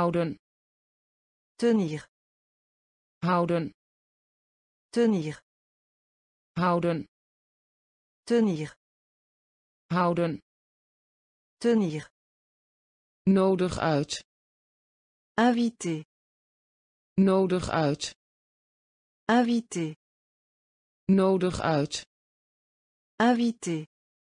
houden, tenir, houden, tenir, houden, tenir, houden, tenir, nodig uit, inviter, nodig uit, inviter, nodig uit, inviter,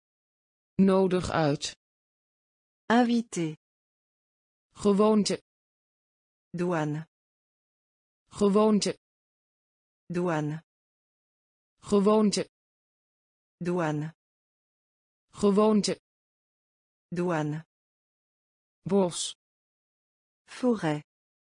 nodig uit, inviter, gewoonte, douane, gewoonte, douane, gewoonte, douane, gewoonte, douane, bos, forêt,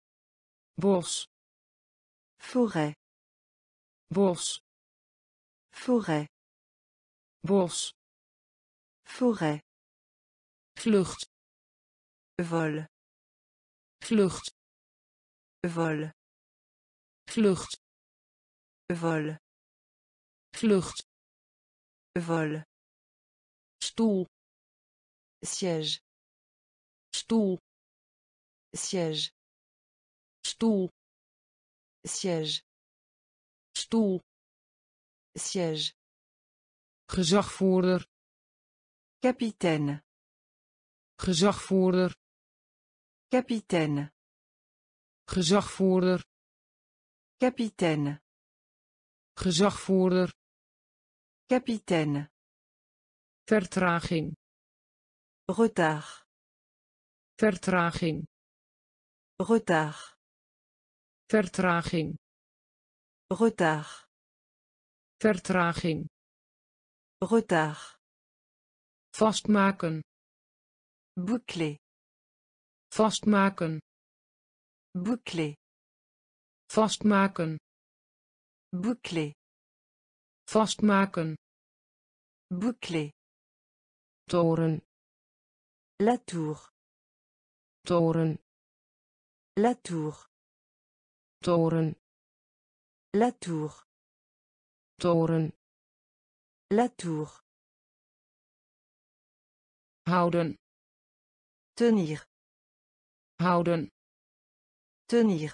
bos, forêt, bos, forêt, bos, forêt, vlucht, vol, vlucht, vol, vlucht, vol, vlucht, vol, stoel, siège, stoel, siège, stoel, siège, stoel, siège, gezagvoerder, capitaine, gezagvoerder, capitaine, gezagvoerder, capitaine, gezagvoerder, capitaine, vertraging, retard, vertraging, retard, vertraging, retard, vertraging, retard, vastmaken, boucler, vastmaken, boucler, vastmaken, boucler, vastmaken, boucler, toren, la tour, toren, la tour, toren, la tour, toren, la tour, houden, tenir, houden, tenir,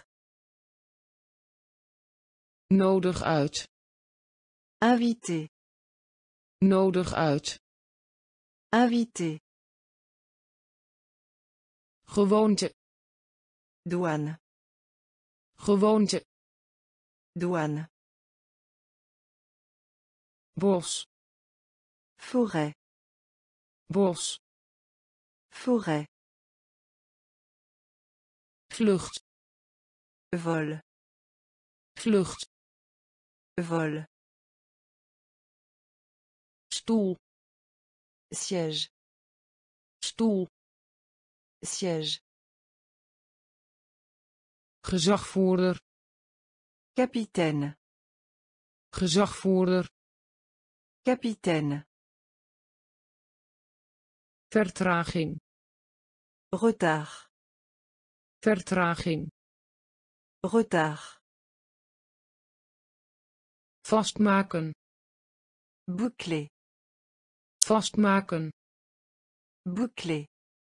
nodig uit, inviter, nodig uit, inviter, gewoonte, douane, gewoonte, douane, bos, forêt, bos, forêt, vlucht, vol, vlucht, vol, stoel, siège, stoel, siège, gezagvoerder, capitaine, gezagvoerder, capitaine, vertraging, retard, vertraging, retard, vastmaken, boucler, vastmaken, boucler,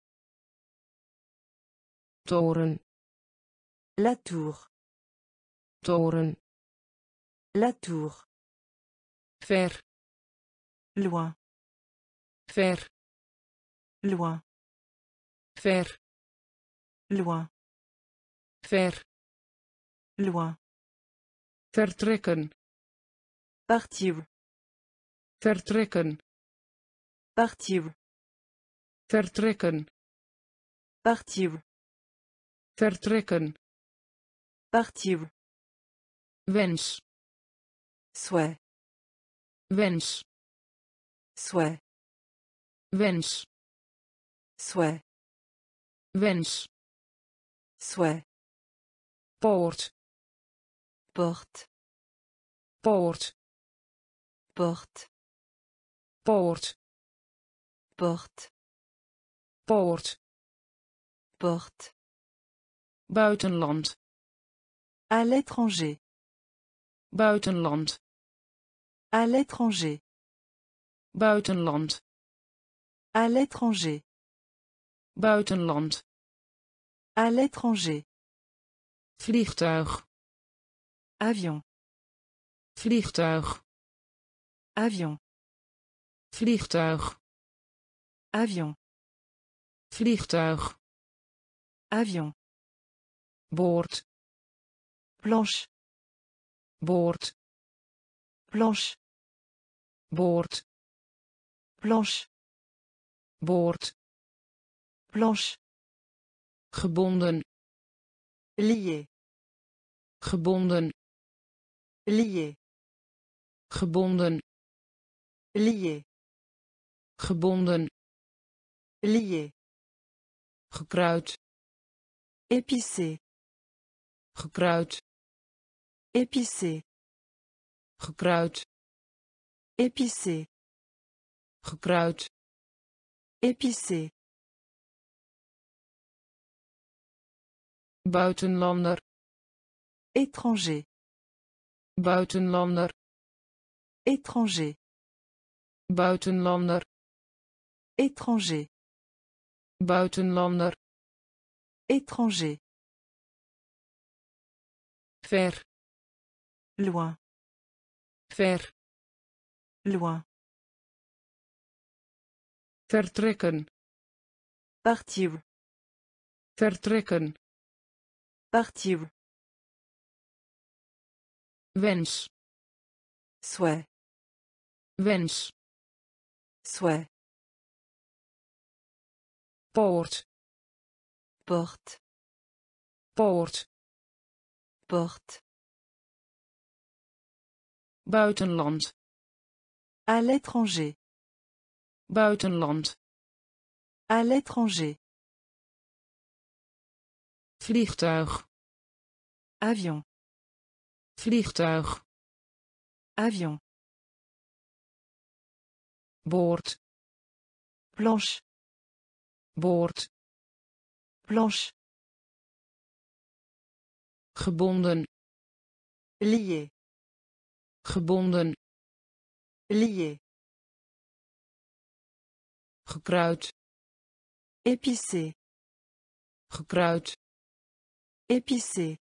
toren, la tour, toren, la tour, ver, loin, ver, loin, ver, loin, ver, loin, vertrekken, partir, vertrekken, partir, vertrekken, partir, vertrekken, partir, wens, souhait, wens, souhait, wens, souhait, wens, souhait, poort, porte, poort, porte, poort, porte, poort, porte, buitenland, à l'étranger, buitenland, à l'étranger, buitenland, à l'étranger, buitenland, à l'étranger. vliegtuig, Avion. vliegtuig, Avion. vliegtuig, Avion. vliegtuig, Avion. boord, Planche. boord, Planche. boord, Planche. boord, Planche. gebonden, Lié. gebonden, Lié. gebonden, Lié. gebonden, Lié. gekruid, Épicé. gekruid, Épicé. gekruid, Épicé. gekruid, Épicé. buitenlander, Étranger. buitenlander, Étranger. buitenlander, Étranger. buitenlander, Étranger. ver, Loin. ver, Loin. vertrekken, Partir. vertrekken, Partir. wens, Souhait. wens, Souhait. poort, Porte. poort, Porte. buitenland, À l'étranger. buitenland, À l'étranger. vliegtuig, Avion. vliegtuig, Avion. boord, Planche. boord, Planche. gebonden, Lié. gebonden, Lié. gekruid, Épicé. gekruid, Épicé.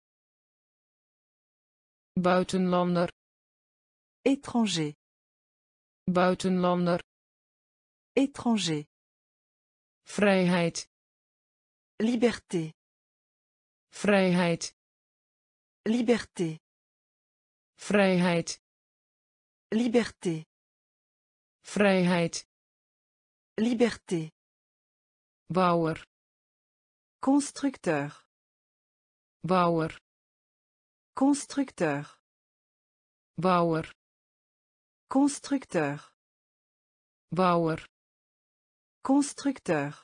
buitenlander, Étranger. buitenlander, Étranger. vrijheid, Liberté. vrijheid, Liberté. vrijheid, Liberté. vrijheid, Liberté. bouwer, Constructeur. bouwer, Constructeur. bouwer, Constructeur. bouwer, Constructeur.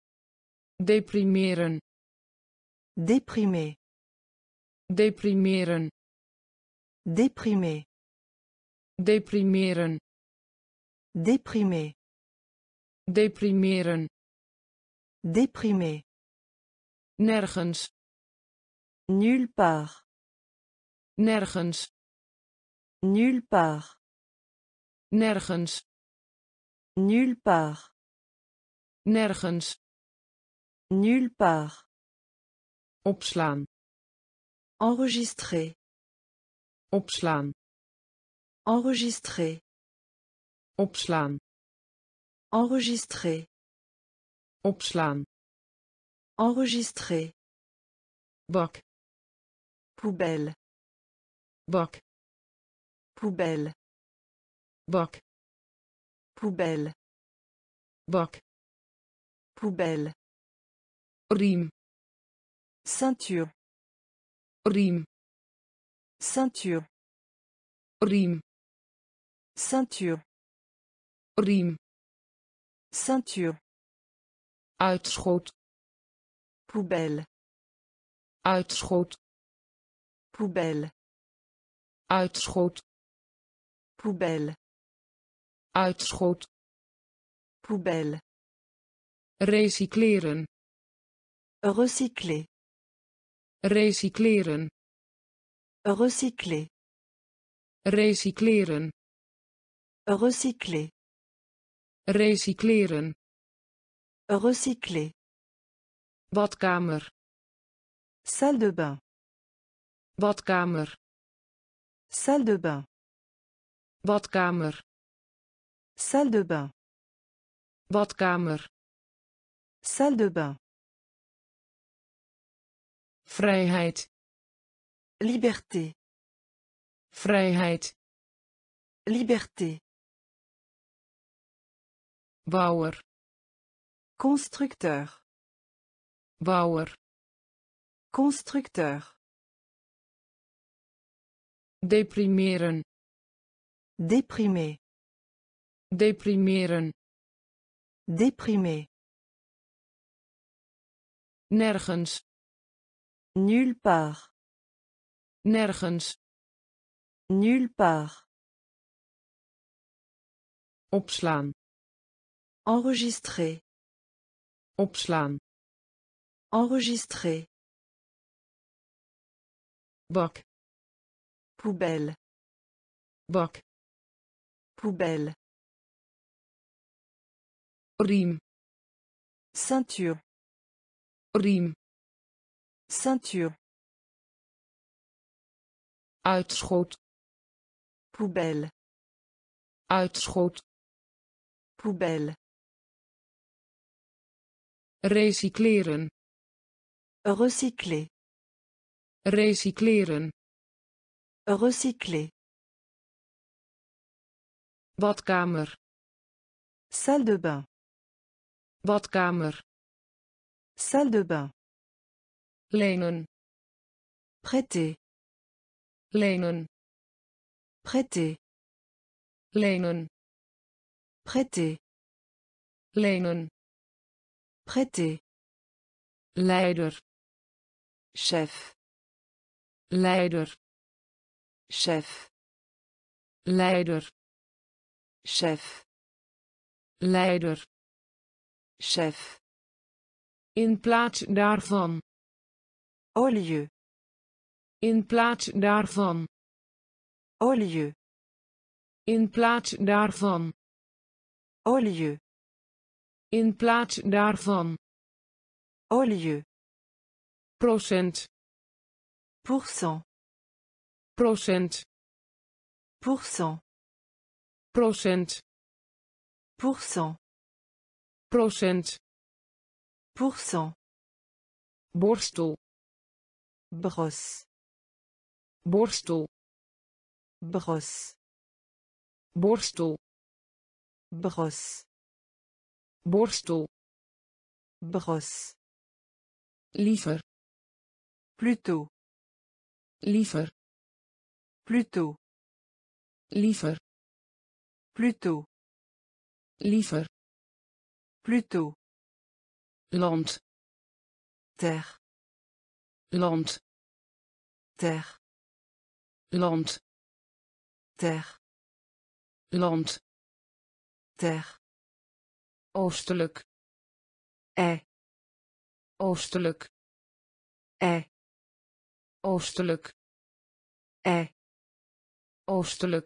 deprimeren, Déprimé. deprimeren, Déprimé. deprimeren, Déprimé. deprimeren, Déprimé. nergens, Nulle part. nergens, Nulle part. nergens, Nulle part. nergens, Nulle part. opslaan, Enregistrer. opslaan, Enregistrer. opslaan, Enregistrer. opslaan, Enregistrer. bak, Poubelle. bak, Poubelle. bak, Poubelle. bak, Poubelle. riem, Ceinture. riem, Ceinture. riem, Ceinture. riem, Ceinture. uitschot, Poubelle. uitschot, Poubelle. uitschot, Poubelle. uitschot, Poubelle. recycleren, Recycler. recycleren, Recycler. recycleren, Recycler. recycleren, Recycler. badkamer, Salle de bain. badkamer, Salle de bain. badkamer, Salle de bain. badkamer, Salle de bain. vrijheid, Liberté. vrijheid, Liberté. bouwer, Constructeur. bouwer, Constructeur. deprimeren, Déprimé. deprimeren, Déprimé. nergens, Nulle part. nergens, Nulle part. opslaan, Enregistrer. opslaan, Enregistrer. bak, Poubelle. bak, Poubelle. riem, Ceinture. riem, Ceinture. uitschot, Poubelle. uitschot, Poubelle. recycleren, Recycler. recycleren, Recycler. badkamer, Salle de bain. badkamer, Salle de bain. lenen, Prêter. lenen, Prêter. lenen, Prêter. lenen, Prêter. leider, Chef. leider, Chef. leider, Chef. leider, Chef. in plaats daarvan, Au lieu. in plaats daarvan, Au lieu. in plaats daarvan, Au lieu. in plaats daarvan, Au lieu. procent, Pourcent. procent, Pourcent. procent, Pourcent. procent, Pourcent. borstel, Brosse. borstel, Brosse. borstel, Brosse. borstel, Brosse. liever, Plutôt. liever, Plutôt. liever, Plutôt. liever, Plutôt. land, Terre. land, Terre. land, Terre. land, Terre. oostelijk, oostelijk, oostelijk, oostelijk,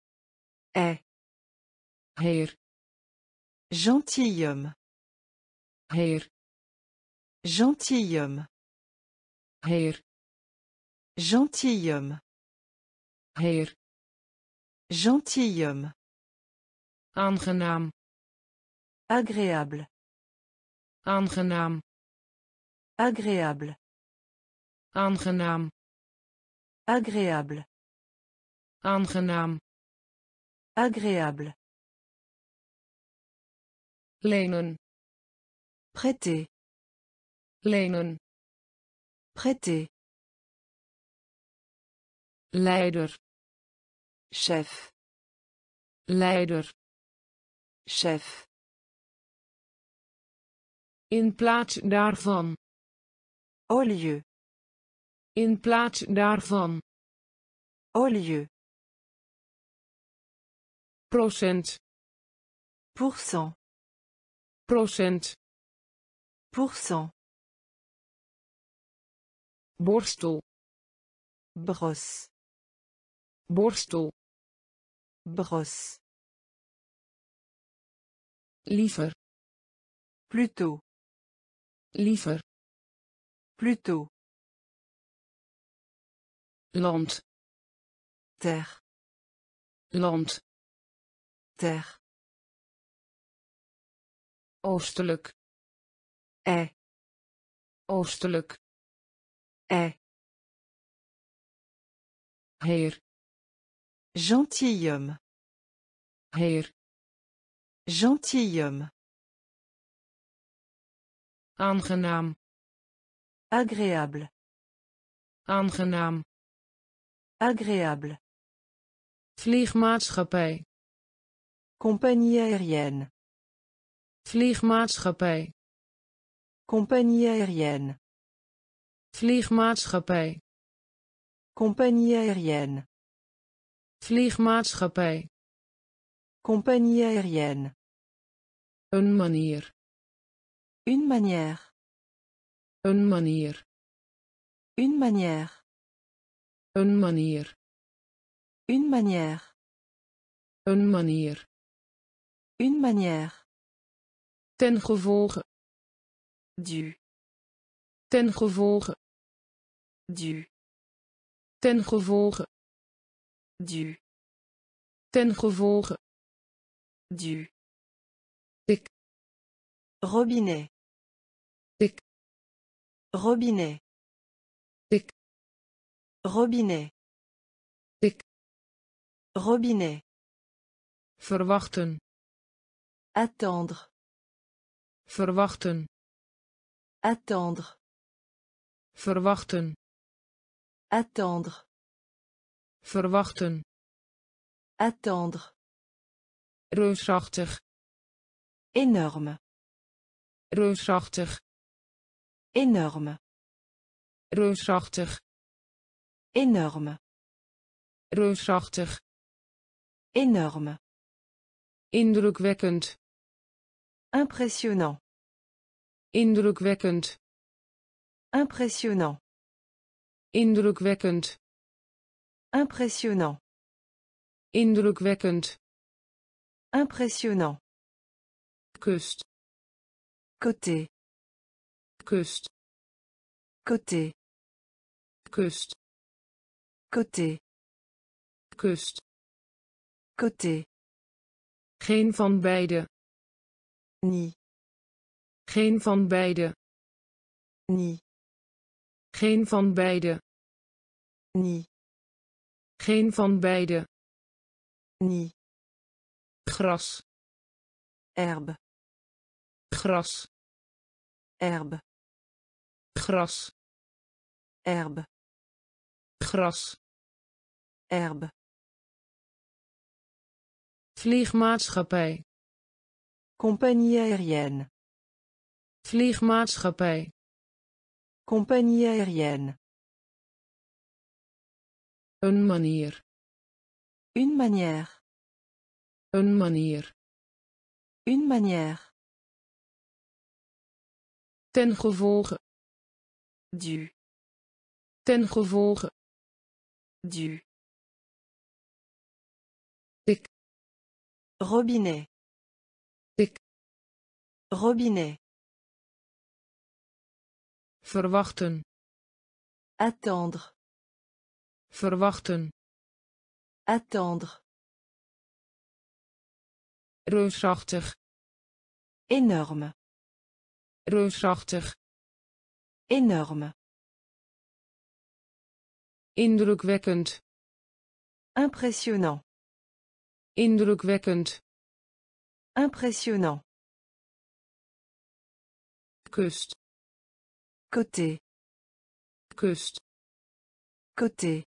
heer, Gentilhomme. heer, Gentilhomme. heer, Gentilhomme. heer, Gentilhomme. aangenaam, Agréable. aangenaam, Agréable. aangenaam, Agréable. aangenaam, Agréable. lenen, Prêter. lenen, Prêter. leider, Chef. leider, Chef. in plaats daarvan, Au lieu. in plaats daarvan, Au lieu. procent, Pourcent. procent, Pourcent. borstel, Brosse. borstel, Brosse. liever, Plutôt. liever, Plutôt. land, terre, land, terre, oostelijk, oostelijk, heer, gentilhomme, heer, gentilhomme, aangenaam, agréable, aangenaam, agréable, vliegmaatschappij, compagnie aérienne, vliegmaatschappij, compagnie aérienne, vliegmaatschappij, compagnie aérienne, vliegmaatschappij, compagnie aérienne, een manier, une manière, een manier, une manière, een manier, une manière, een manier, une manière, ten gevolge, du, ten gevolge, du, ten gevolge, du, ten gevolge, du, dik, robinet, dik, robinet, dik, robinet, dik, robinet, verwachten, attendre, verwachten, attendre, verwachten, attendre, verwachten, attendre, reusachtig, énorme, reusachtig, énorme, reusachtig, énorme, reusachtig, énorme, indrukwekkend, impressionnant, indrukwekkend, impressionnant, indrukwekkend, impressionnant, indrukwekkend, impressionnant, kust, côté, kust, côté, kust, côté, kust, côté, geen van beide, ni, geen van beide, ni, geen van beide, ni, geen van beide, ni, gras, herbe, gras, herbe, gras, herbe, gras, herbe, vliegmaatschappij, compagnie aérienne, vliegmaatschappij, compagnie aérienne, een manier, une manière, een manier, une manière, ten gevolge, du, ten gevolge, du, dik, robinet, dik, robinet, verwachten, attendre, verwachten, attendre, reusachtig, énorme, reusachtig, énorme, indrukwekkend, impressionnant, indrukwekkend, impressionnant, kust, côté, kust, côté,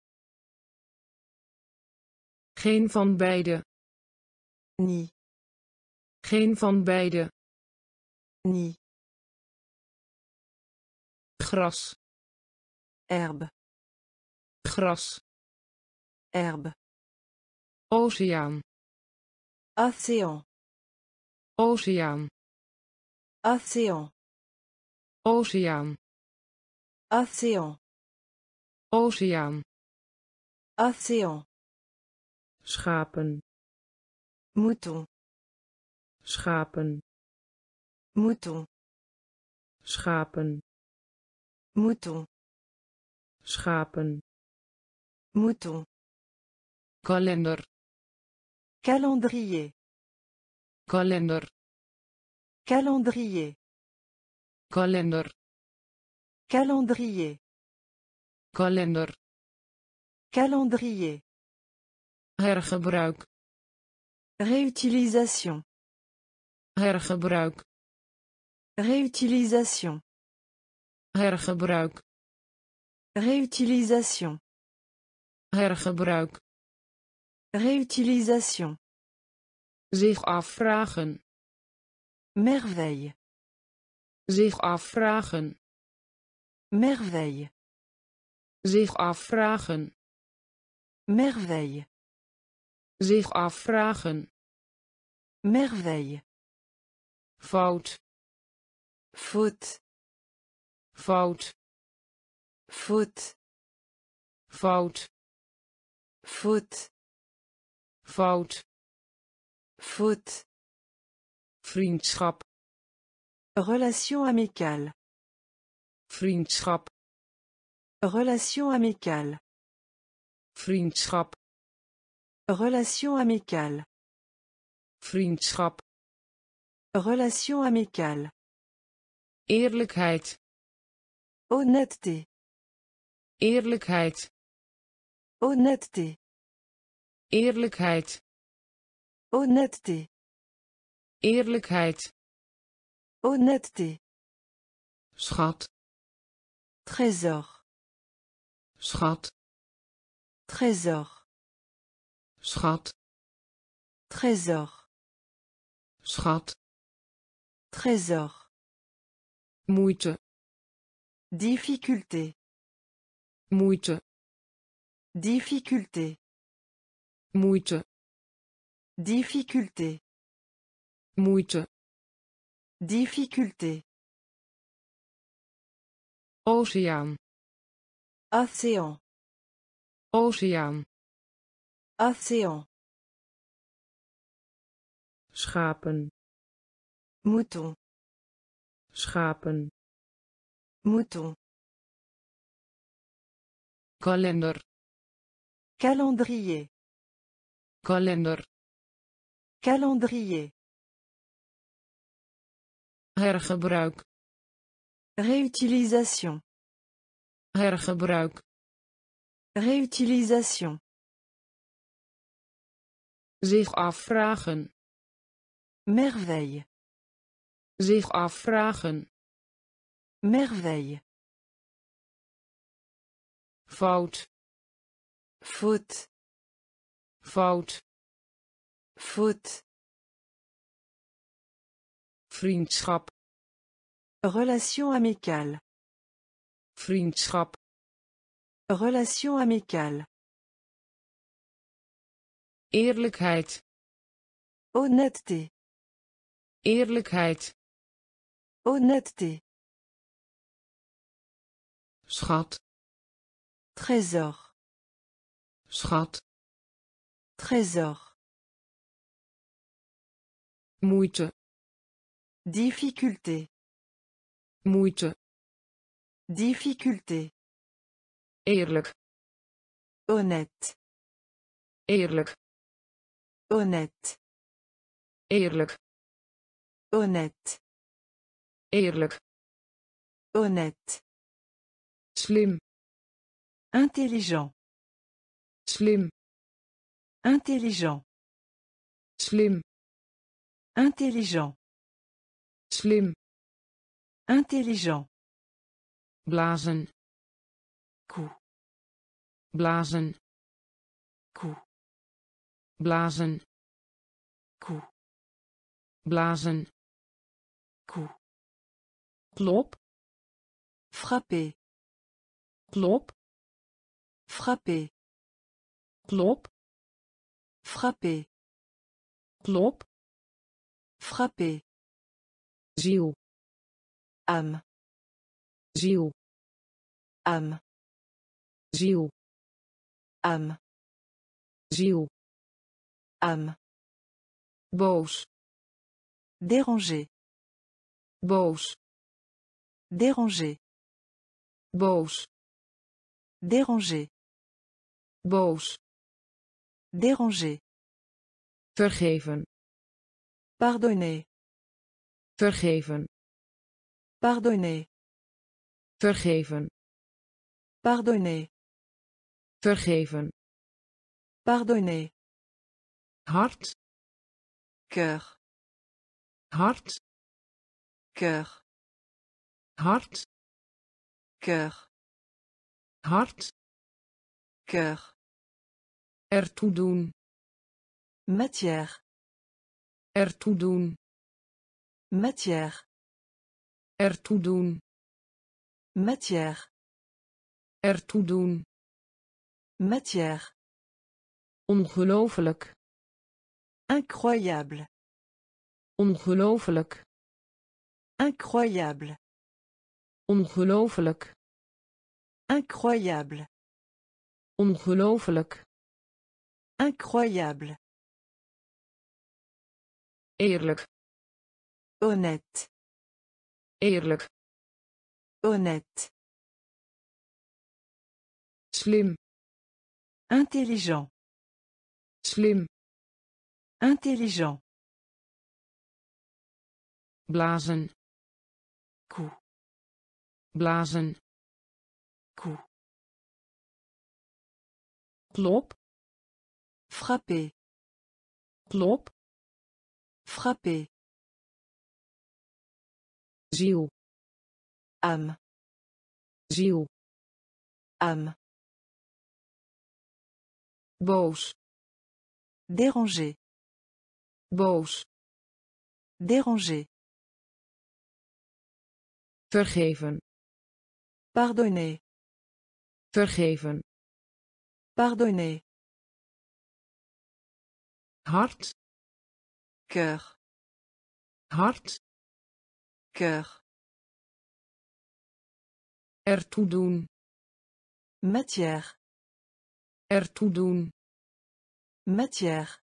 geen van beide, ni, geen van beide, ni, gras, herbe, gras, herbe, oceaan, océan, oceaan, océan, oceaan, océan, oceaan, océan, schapen, mouton, schapen, mouton, schapen, mouton, schapen, Mouton. kalender, Calendrier. kalender, Calendrier. kalender, Calendrier. kalender, Calendrier. hergebruik, Réutilisation. hergebruik, Réutilisation. hergebruik, Réutilisation. hergebruik, Réutilisation. zich afvragen, Merveille. zich afvragen, Merveille. zich afvragen, Merveille. zich afvragen, Merveille. fout, Faute. fout, Faute. fout, Faute. fout, Faute. vriendschap, Relation amicale. vriendschap, Relation amicale. vriendschap, Relation amicale. vriendschap, Relation amicale. eerlijkheid, Honnêteté. eerlijkheid, Honnêteté. eerlijkheid, Honnêteté. eerlijkheid, Honnêteté. schat, Trésor. schat, Trésor. schat, Trésor. schat, Trésor. moeite, Difficulté. moeite, Difficulté. moeite, Difficulté. moeite, Difficulté. oceaan, Océan. oceaan, Océan. schapen, Mouton. schapen, Mouton. kalender, Calendrier. kalender, Calendrier. hergebruik, Réutilisation. hergebruik, Réutilisation. zich afvragen, Merveille. zich afvragen, Merveille. fout, Faute. fout, Faute. vriendschap, Relation amicale. vriendschap, Relation amicale. eerlijkheid, Honnêteté. eerlijkheid, Honnêteté. schat, Trésor. schat, Trésor. moeite, Difficulté. moeite, Difficulté. eerlijk, Honnête. eerlijk, Honnête. eerlijk, Honnête. eerlijk, Honnête. slim, Intelligent. slim, Intelligent. slim, Intelligent. slim, Intelligent. blazen, Coup. blazen, Coup. blazen, Coup. blazen, Coup. klop, Frapper. klop, Frapper. klop, Frapper. klop, Frapper. ziel, Âme. ziel, Âme. ziel, Âme. ziel, Âme. boos, Déranger. boos, Déranger. boos, Déranger. boos, Déranger. vergeven, Pardonner. vergeven, Pardonner. vergeven, Pardonner. vergeven, Pardonner. hart, Cœur. hart, Cœur. hart, Cœur. hart, Cœur. ertoe doen, Matière. ertoe doen, Matière. ertoe doen, Matière. ertoe doen, Matière. ongelooflijk, Incroyable. ongelooflijk, Incroyable. ongelooflijk, Incroyable. ongelooflijk, Incroyable. eerlijk, Honnête. eerlijk, Honnête. slim, Intelligent. slim, Intelligent. blazen, Coup. blazen, Coup. klop, Frapper. klop, Frapper. ziel, Âme. ziel, Âme. boos, Déranger. boos, Déranger. vergeven, Pardonner. vergeven, Pardonner. hart, Cœur. hart, Cœur. ertoe doen, Matière. ertoe doen, Matière.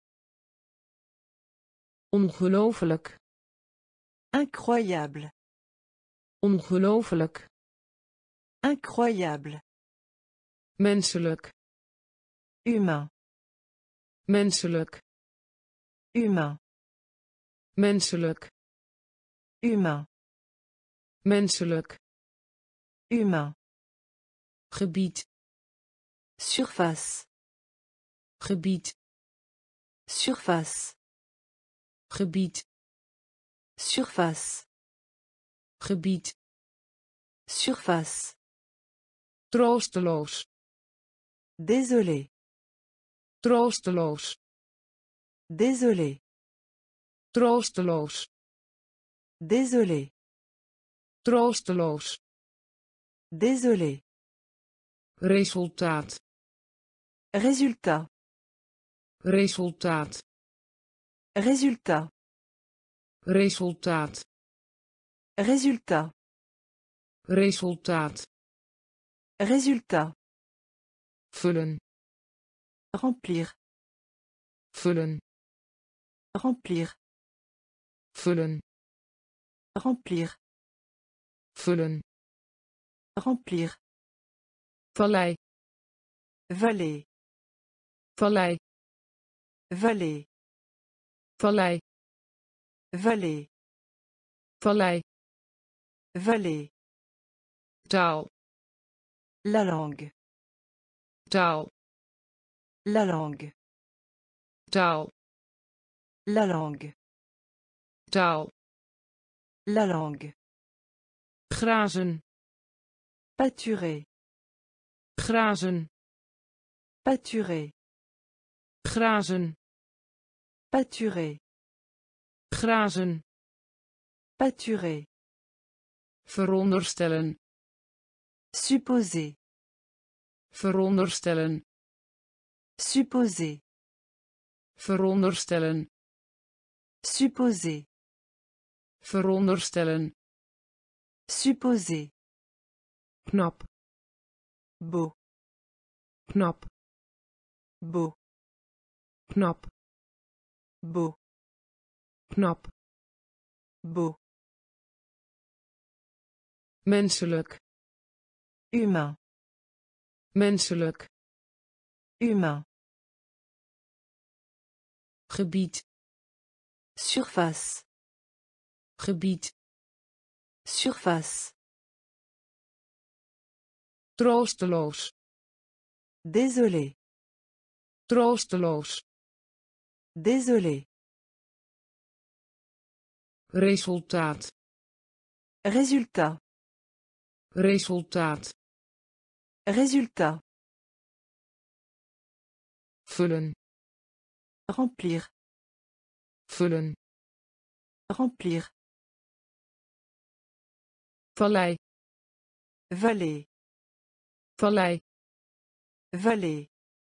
ongelooflijk, Incroyable. ongelooflijk, Incroyable. menselijk, Humain. menselijk, Humain. menselijk, Humain. menselijk, Humain. gebied, Surface. gebied, Surface. gebied, Surface. gebied, Surface. troosteloos, Désolé. troosteloos, Désolé. troosteloos, Désolé. troosteloos, Désolé. resultaat, Résultat. resultaat, Résultat. resultaat, Résultat. resultaat, Résultat. vullen, Remplir. vullen, Remplir. vullen, Remplir. vullen, Remplir. vallei, Vallée. vallei, Vallée. vallei, Vallée. vallei, Vallée. taal, La langue. taal, La langue. taal, La langue. taal, La langue. grazen, Pâturer. grazen, Pâturer. grazen, Pâturer. grazen, Pâturer. veronderstellen, Supposer. veronderstellen, Supposer. veronderstellen, Supposer. veronderstellen, Supposer. knap, Beau. knap, Beau. knap, Beau. knap, Beau. menselijk, Humain. menselijk, Humain. Gebied. Surface. Gebied. Surface. Troosteloos. Désolé. Troosteloos. Désolé. Resultaat. Résultat. Resultaat. Résultat. Vullen. Remplir. Vullen. Remplir. Vallei. Vallée. Vallei. Vallée.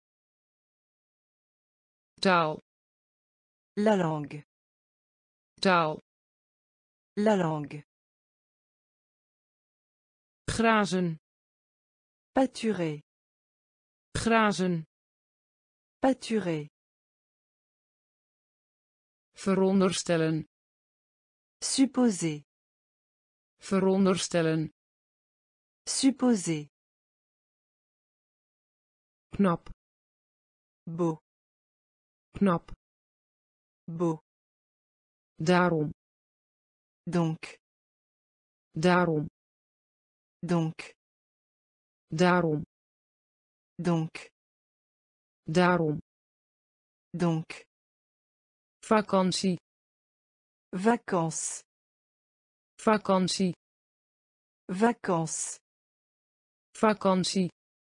Taal. La langue. Taal. La langue. Grazen. Pâturer. Grazen. Pâturer. Veronderstellen. Supposer. Veronderstellen. Supposer. Knap. Beau. Knap. Beau. Daarom. Donc. Daarom. Donc. Daarom. Donc. Daarom. Donc. Vakantie. Vacances. Vakantie. Vacances. Vakantie.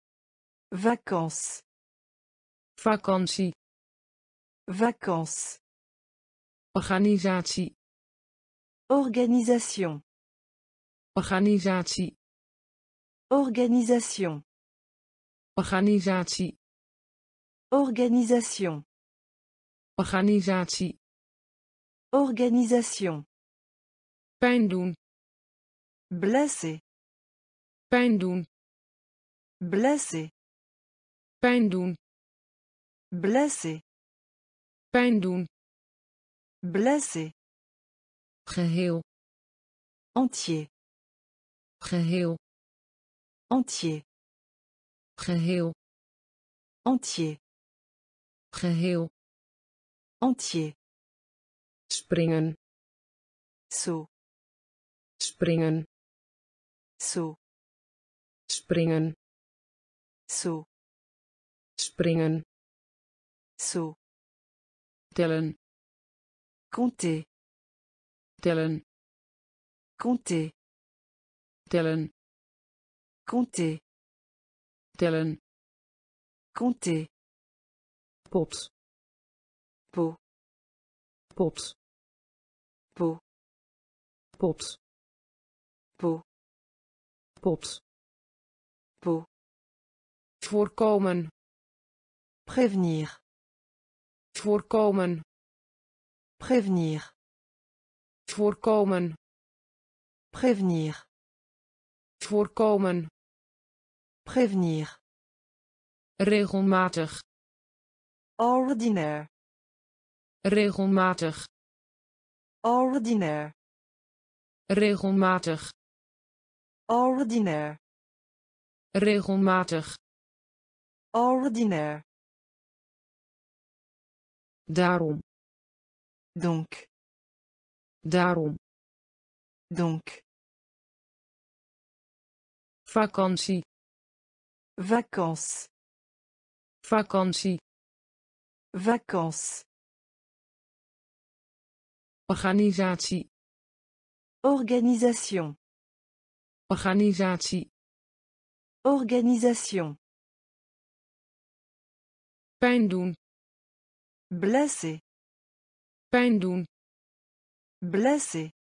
Vacances. Vakantie. Vacances. Organisatie. Organisation. Organisatie. Organisation. Organisatie. Organisation. Organisatie. Organisation. Pijn doen. Blessé. Pijn doen. Blessé. Pijn doen. Blessé. Pijn doen. Blessé. Geheel. Entier. Geheel. Entier. Geheel. Entier. Geheel. Entier. Springen. Saut. Springen. Saut. Springen. Saut. Springen. Saut. Tellen. Compter. Tellen. Compter. Tellen. Compter. Tellen. Compter. Pot. Pot. Pot. Pot. Pot. Pot. Pot. Pot. Voorkomen. Prévenir. Voorkomen. Prévenir. Voorkomen. Prévenir. Voorkomen. Prévenir. Regelmatig. Ordinaire. Regelmatig. Ordinaire. Regelmatig. Ordinaire. Regelmatig. Ordinaire. Daarom. Donc. Daarom. Donc. Vakantie. Vacances. Vakantie. Vacances. Organisatie. Organisation. Organisatie. Organisation. Pijn doen. Blessé. Pijn doen. Blessé.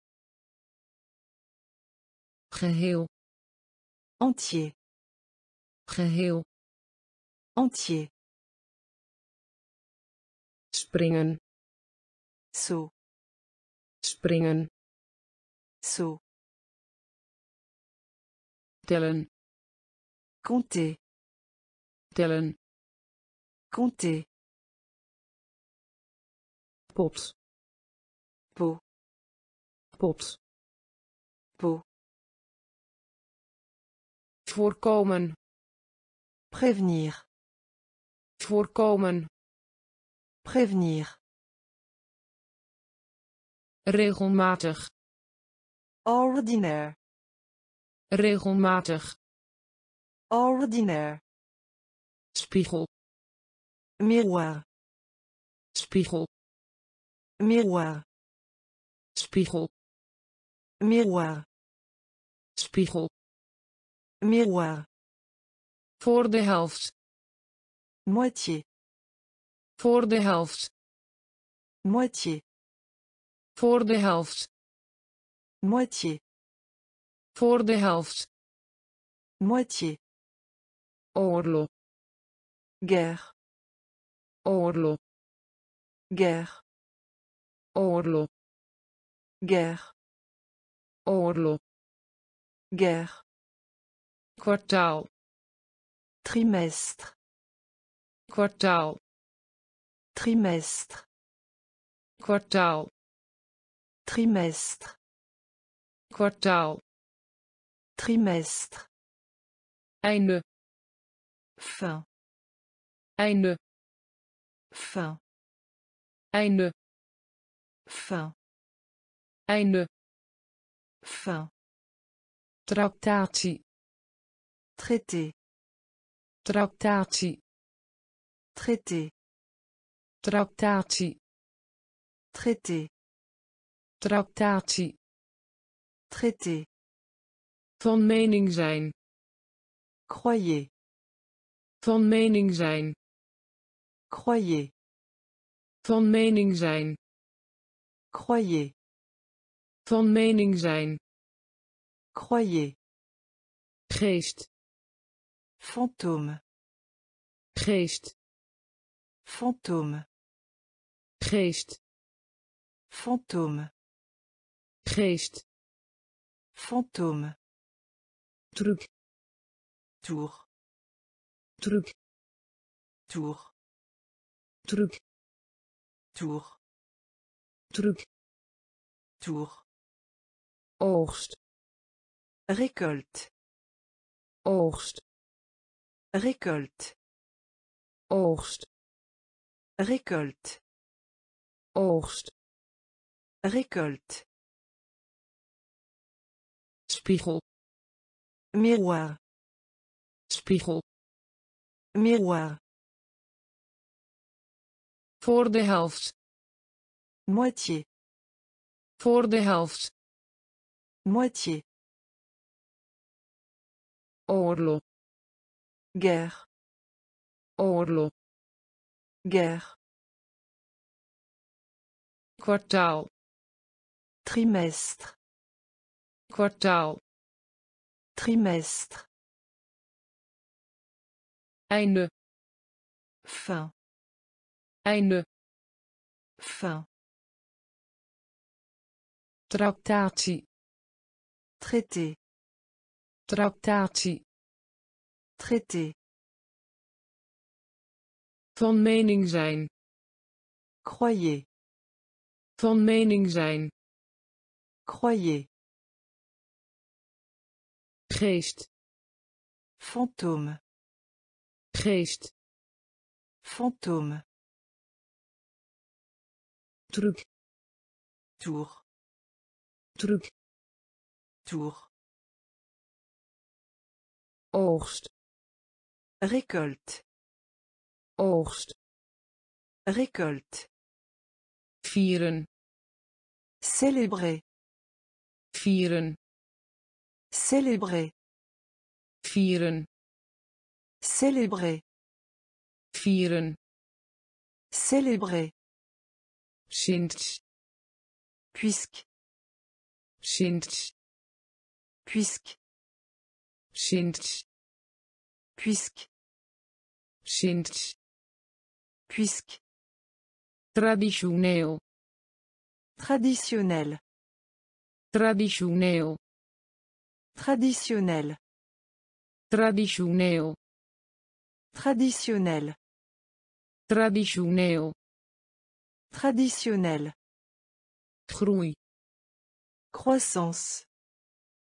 Geheel. Entier. Geheel. Entier. Springen. Saut. Springen. Saut. Tellen. Compter. Tellen. Compter. Pot. Pot. Pot. Pot. Voorkomen. Prévenir. voorkomen, prévenir, regelmatig, ordinaire, regelmatig, ordinaire, spiegel, miroir, spiegel, miroir, spiegel, miroir, spiegel, miroir, voor de helft, moitié, voor de helft, moitié, voor de helft, moitié, voor de helft, moitié, oorlog, guerre, oorlog, guerre, oorlog, guerre, oorlog, guerre, kwartaal, trimestre, kwartaal, trimestre, kwartaal, trimestre, kwartaal, trimestre, einde, fin, einde, fin, einde, fin, einde, fin, tractatie, traité, tractatie, traité, tractatie, traité, tractatie, traité, van mening zijn, croyez, van mening zijn, croyez, van mening zijn, croyez, van mening zijn, croyez, geest, fantôme, geest, fantôme, geest, fantôme, geest, fantôme, truc, tour, truc, tour, truc, tour, truc, tour, oogst, récolte, oogst, récolte, oogst, récolte, oogst, récolte, spiegel, miroir, spiegel, miroir, voor de helft, moitié, voor de helft, moitié, oorlog, guerre, oorlog, guerre, kwartaal, trimestre, kwartaal, trimestre, einde, fin, einde, fin, tractatie, traité, tractatie, traité, van mening zijn, croyez, van mening zijn, croyez, geest, fantôme, geest, fantôme, truc, tour, truc, tour, oogst, récolte, oogst, récolte, vieren, célébrer, vieren, célébrer, vieren, célébrer, vieren, célébrer, sinds, puisque, sinds, puisque, sinds, puisque, sinds, puisque, traditioneel, traditionnel, traditioneel, traditionnel, traditioneel, traditionnel, traditioneel, traditionnel, groei, croissance,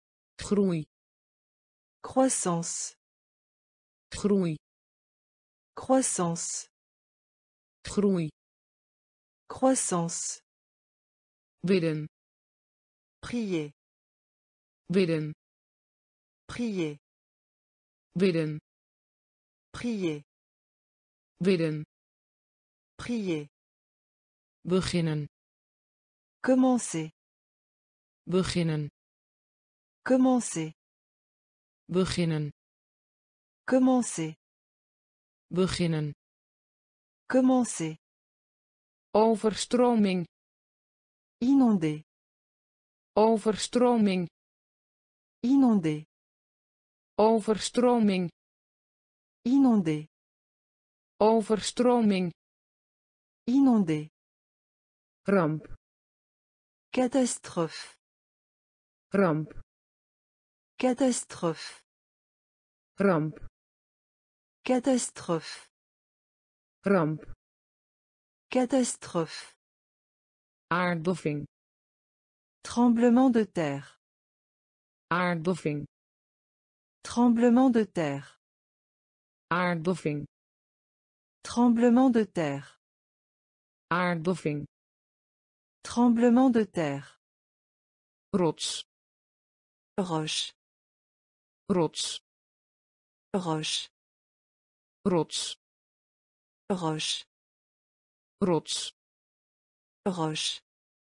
groei, croissance, groei, Croissance. Groei. Croissance. Bidden. Prier. Bidden. Prier. Bidden. Prier. Bidden. Prier. Beginnen. Commencer. Beginnen. Commencer. Beginnen. Commencer. Beginnen. Commencer. Overstroming. Inonder. Overstroming. Inonder. Overstroming. Inonder. Overstroming. Inonder. Ramp. Catastrophe. Ramp. Catastrophe. Ramp. Catastrophe. Ramp. Catastrophe. Aardbeving. Tremblement de terre. Aardbeving. Tremblement de terre. Aardbeving. Tremblement de terre. Aardbeving. Tremblement de terre. Rots. Roche. Rots. Roche. Rots. Roche. Rots. Roche.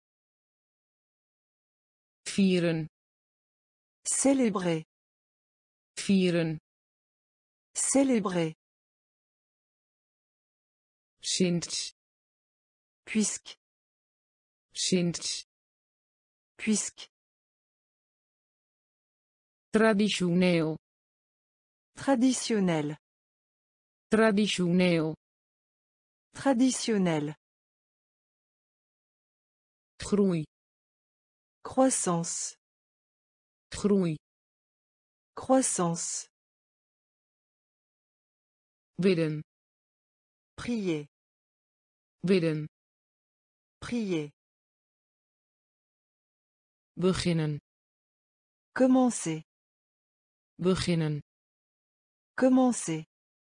Vieren. Célébrer. Vieren. Célébrer. Sinds. Puisque. Sinds. Puisque. Traditioneel. Traditionnel. Traditioneel. Traditionnel. Groei. Croissance. Groei. Croissance. Bidden. Prier. Bidden. Prier. Beginnen. Commencer. Beginnen. Commencer.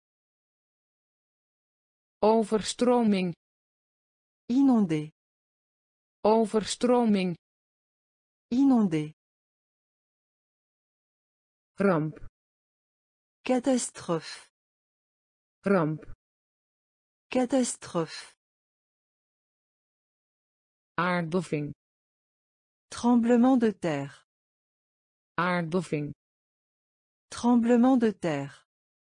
Overstroming. Inonder. Overstroming. Inonder. Ramp. Catastrophe. Ramp. Catastrophe. Aardbeving. Tremblement de terre. Aardbeving. Tremblement de terre.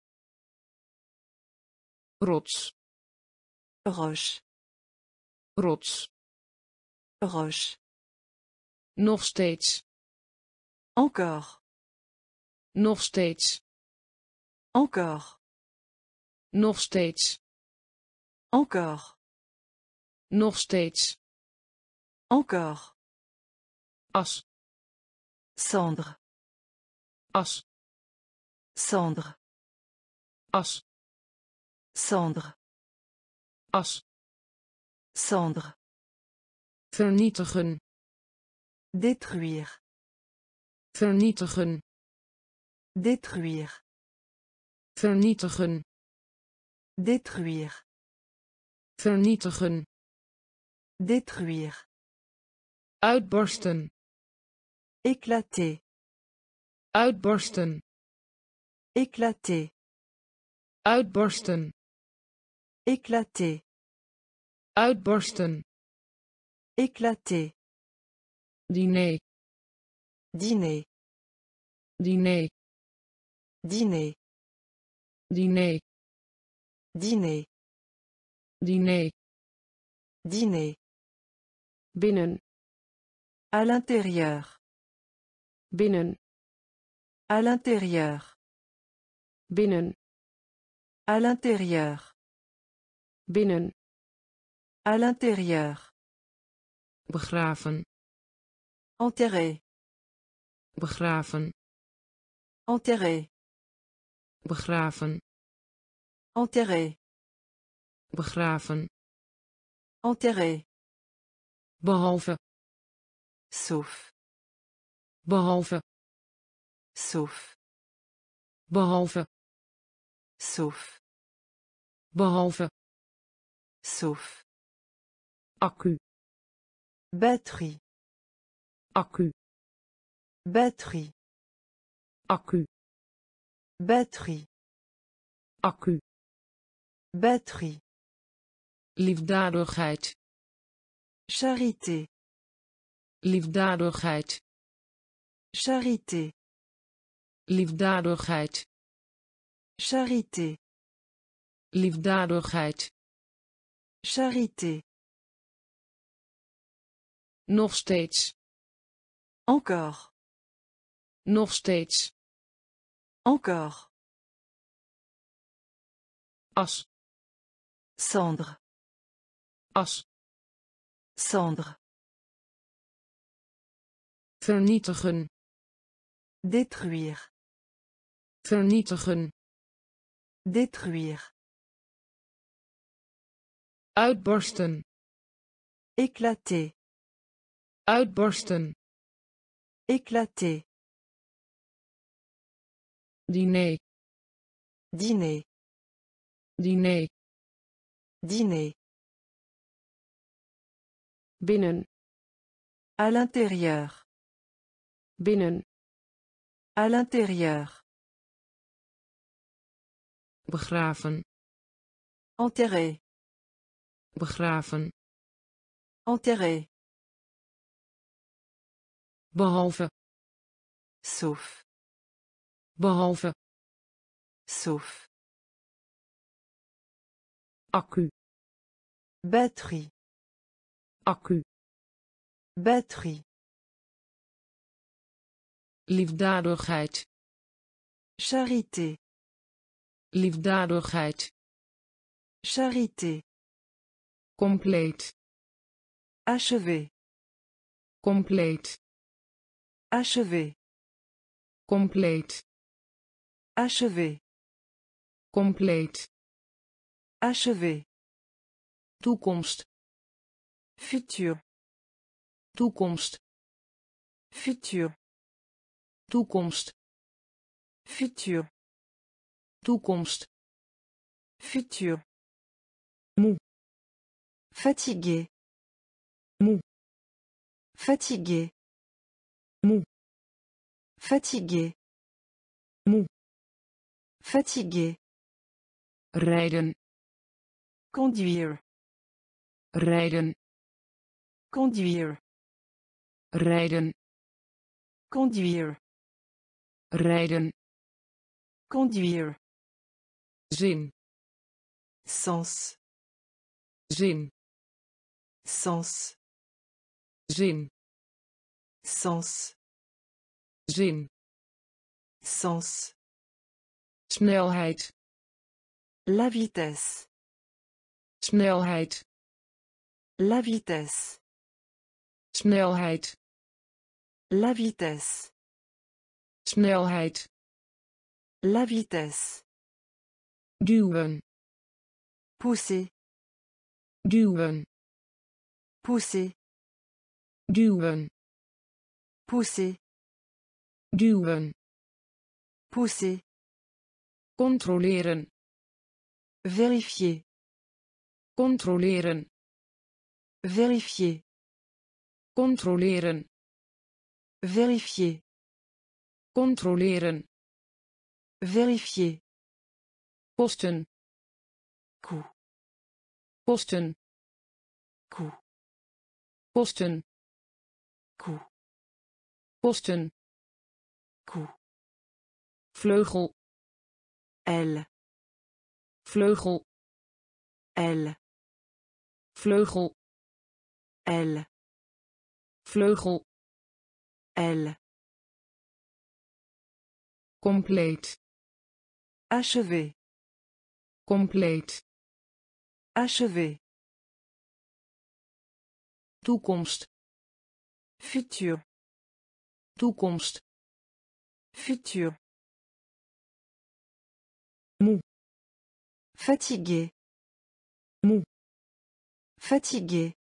Rots. Roche. Rots. Roche. Nog steeds. Encore. Nog steeds. Encore. Nog steeds. Encore. Nog steeds. Encore. As. Cendre. As. Cendre. As. Cendre. As. Cendre. Vernietigen. Détruire. Vernietigen. Détruire. Vernietigen. Détruire. Vernietigen. Détruire. Uitbarsten. Éclater. Uitbarsten. Éclater. Uitbarsten. Éclater. Uitbarsten. Éclater. Diner. Dîner. Diner. Dîner. Diner. Dîner. Diner. Dîner. Binnen. À l'intérieur. Binnen. À l'intérieur. Binnen. À l'intérieur. Binnen. À l'intérieur. Begraven. Enterrer. Begraven. Enterrer. Begraven. Enterrer. Begraven. Enterrer. Behalve. Sauf. Behalve. Sauf. Behalve. Sauf. behalve, sauf, accu, batterie, accu, batterie, accu, batterie, accu, batterie, liefdadigheid, charité, liefdadigheid, charité, liefdadigheid, charité, liefdadigheid, charité, nog steeds, encore, nog steeds, encore, as, cendre, as, cendre, vernietigen, détruire, vernietigen, détruire, uitbarsten, éclater, uitbarsten, éclater, diner, dîner, diner, dîner, binnen, à l'intérieur, binnen, à l'intérieur, begraven, enterrer, begraven, enterrer, behalve, sauf, behalve, sauf, accu, batterie, accu, batterie, liefdadigheid, charité, liefdadigheid, charité, compleet, achever, compleet, achever, compleet, achever, compleet, achever, toekomst, futur, toekomst, futur, toekomst, futur, toekomst, futur, moe, fatigué, moe, fatigué, moe, fatigué, moe, fatigué, rijden, conduire, rijden, conduire, rijden, conduire, rijden, conduire, zin, sens, zin, sens, zin, sens, zin, sens, snelheid, la vitesse, snelheid, la vitesse, snelheid, la vitesse, snelheid, la vitesse, duwen, pousser, duwen, pousser, duwen, pousser, duwen, pousser, controleren, vérifier, controleren, vérifier, controleren, vérifier, controleren, vérifier, kosten, coût, kosten, coût, kosten, coût, kosten, coût, vleugel, aile, vleugel, aile, vleugel, aile, vleugel, aile, compleet, achever, compleet, achever, toekomst, futur, toekomst, futur, moe, fatigué, moe, fatigué,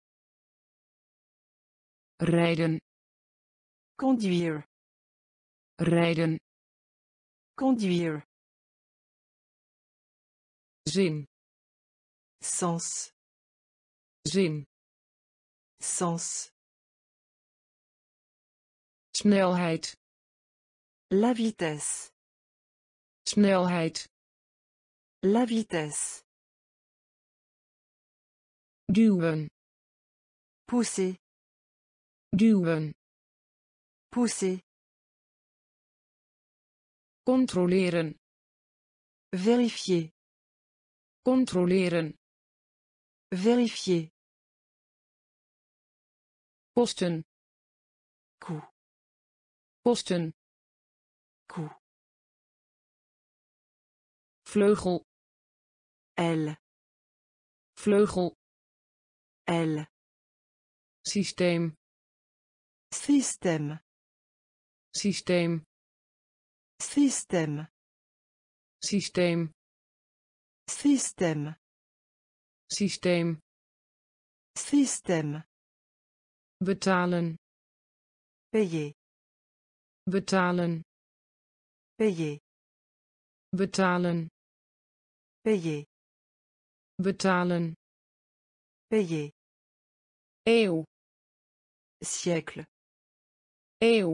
rijden, conduire, rijden, conduire, zin, Sens. zin, Sens. snelheid, La vitesse. snelheid, La vitesse. duwen, Pousser. duwen, Pousser. controleren, Vérifier. controleren, Vérifier. kosten, Coût. kosten, Coût. vleugel, Aile. vleugel, Aile. systeem, Système. systeem, Système. systeem, Système. systeem, Système. betalen, Payer. betalen, Payer. betalen, Payer. betalen, Payer. eeuw, Siècle. eeuw,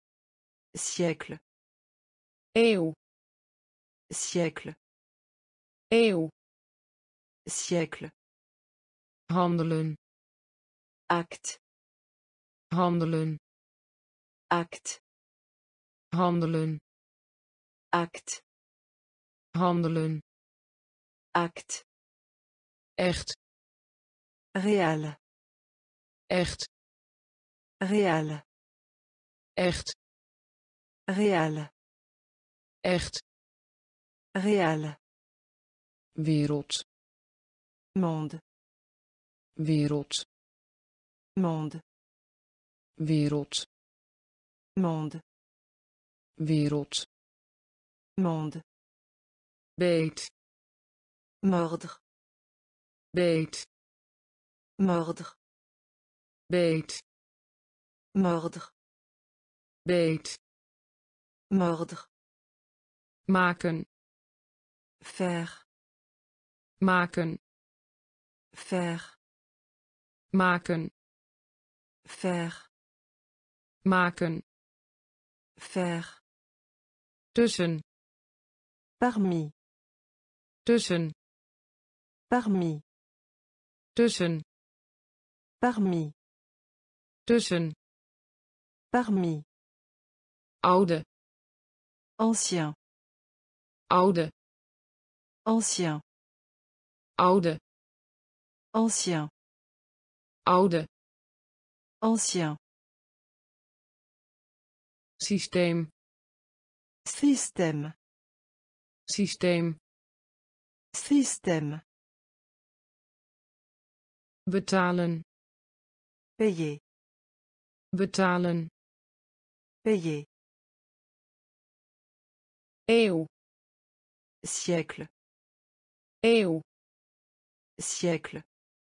Siècle. eeuw, Siècle. eeuw, Siècle. handelen, Acte. handelen, Acte. handelen, Acte. handelen, Acte. echt, Réel. echt, Réel. echt, Réel. echt, Réel. wereld, Monde. wereld, Monde. wereld, Monde. wereld, Monde. beet, Mordre. beet, Mordre. beet, Mordre. beet, Mordre. maken, Faire. maken, Faire. maken, Faire. maken, Faire. tussen, Parmi. tussen, Parmi. tussen, Parmi. tussen, Parmi. oude, Ancien. oude, Ancien. oude, Ancien. oude, Ancien. systeem, Système. systeem, Système. betalen, Payer. betalen, Payer. eeuw, Siècle. eeuw, Siècle.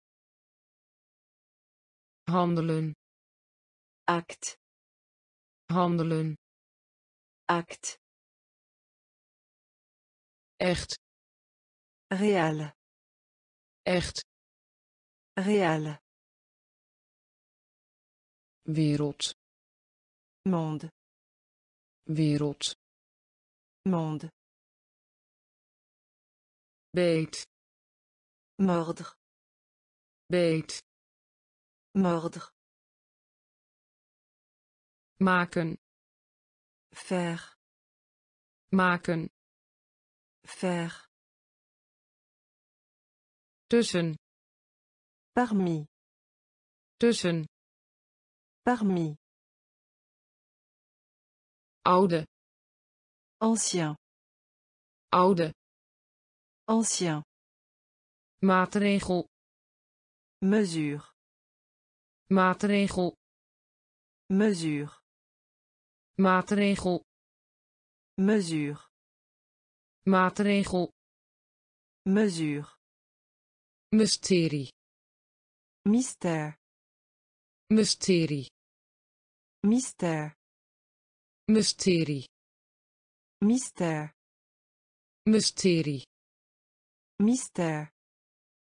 handelen, Acte. handelen, Acte. echt, Réel. echt, Réel. wereld, Monde. wereld, Monde. beet, Mordre. beet, Mordre. maken, Faire. maken, Faire. tussen, Parmi. tussen, Parmi. oude, Ancien. oude, Ancien. maatregel, Mesure. maatregel, Mesure. maatregel, Mesure. maatregel, Mesure. mysterie, Mystère. mysterie, Mystère. mysterie, Mystère. mysterie, Mystère.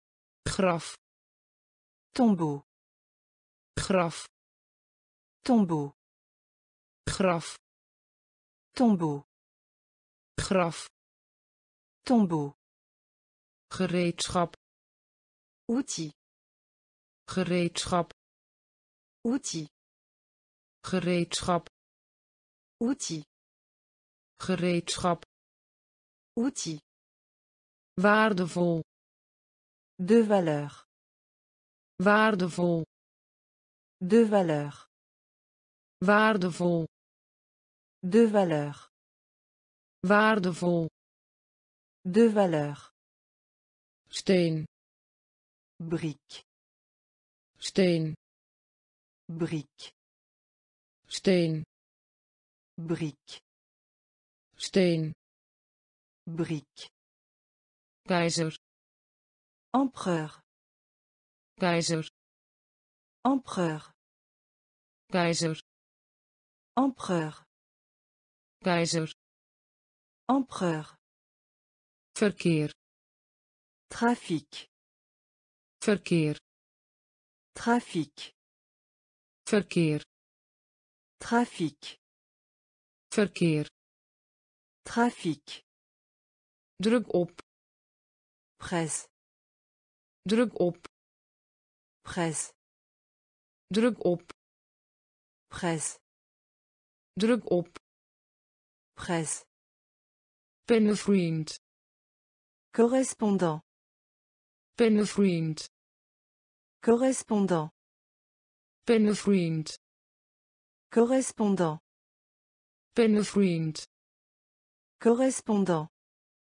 graf, tombeau, graf, tombeau, graf, tombeau, graf, tombeau, gereedschap, outil, gereedschap, outil, gereedschap, outil, gereedschap, outil, waardevol, de valeur, waardevol, de valeur, waardevol, de valeur, waardevol, de valeur, steen, brique, steen, brique, steen, brique, steen, brique, keizer, empereur, keizer, empereur, keizer, empereur, keizer, empereur, verkeer, trafic, verkeer, trafic, verkeer, trafic, verkeer, trafic, druk op, presse, druk op, presse, druk op, presse, druk op, presse, pennenvriend, correspondant, pennenvriend, correspondant, pennenvriend, correspondant, pennenvriend, correspondant,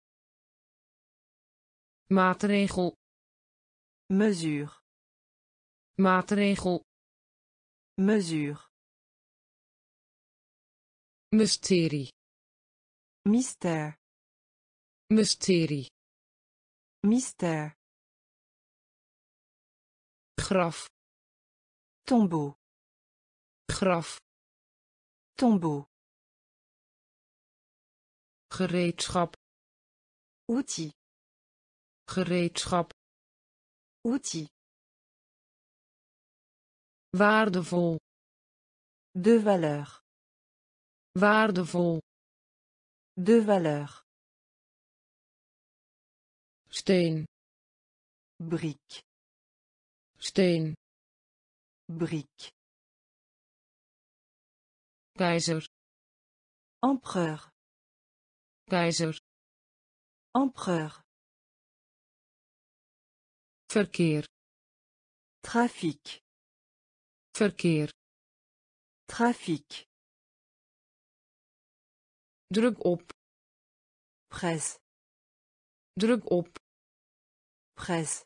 maatregel, mesure, maatregel, mesure, mysterie, mystère, mysterie, mystère, graf, tombeau, graf, tombeau, gereedschap, outil, gereedschap, outil, waardevol, de valeur, waardevol, de valeur, steen, brique, steen, brique, keizer, empereur, keizer, empereur, verkeer, trafic, verkeer, trafic, druk op, presse, druk op, presse,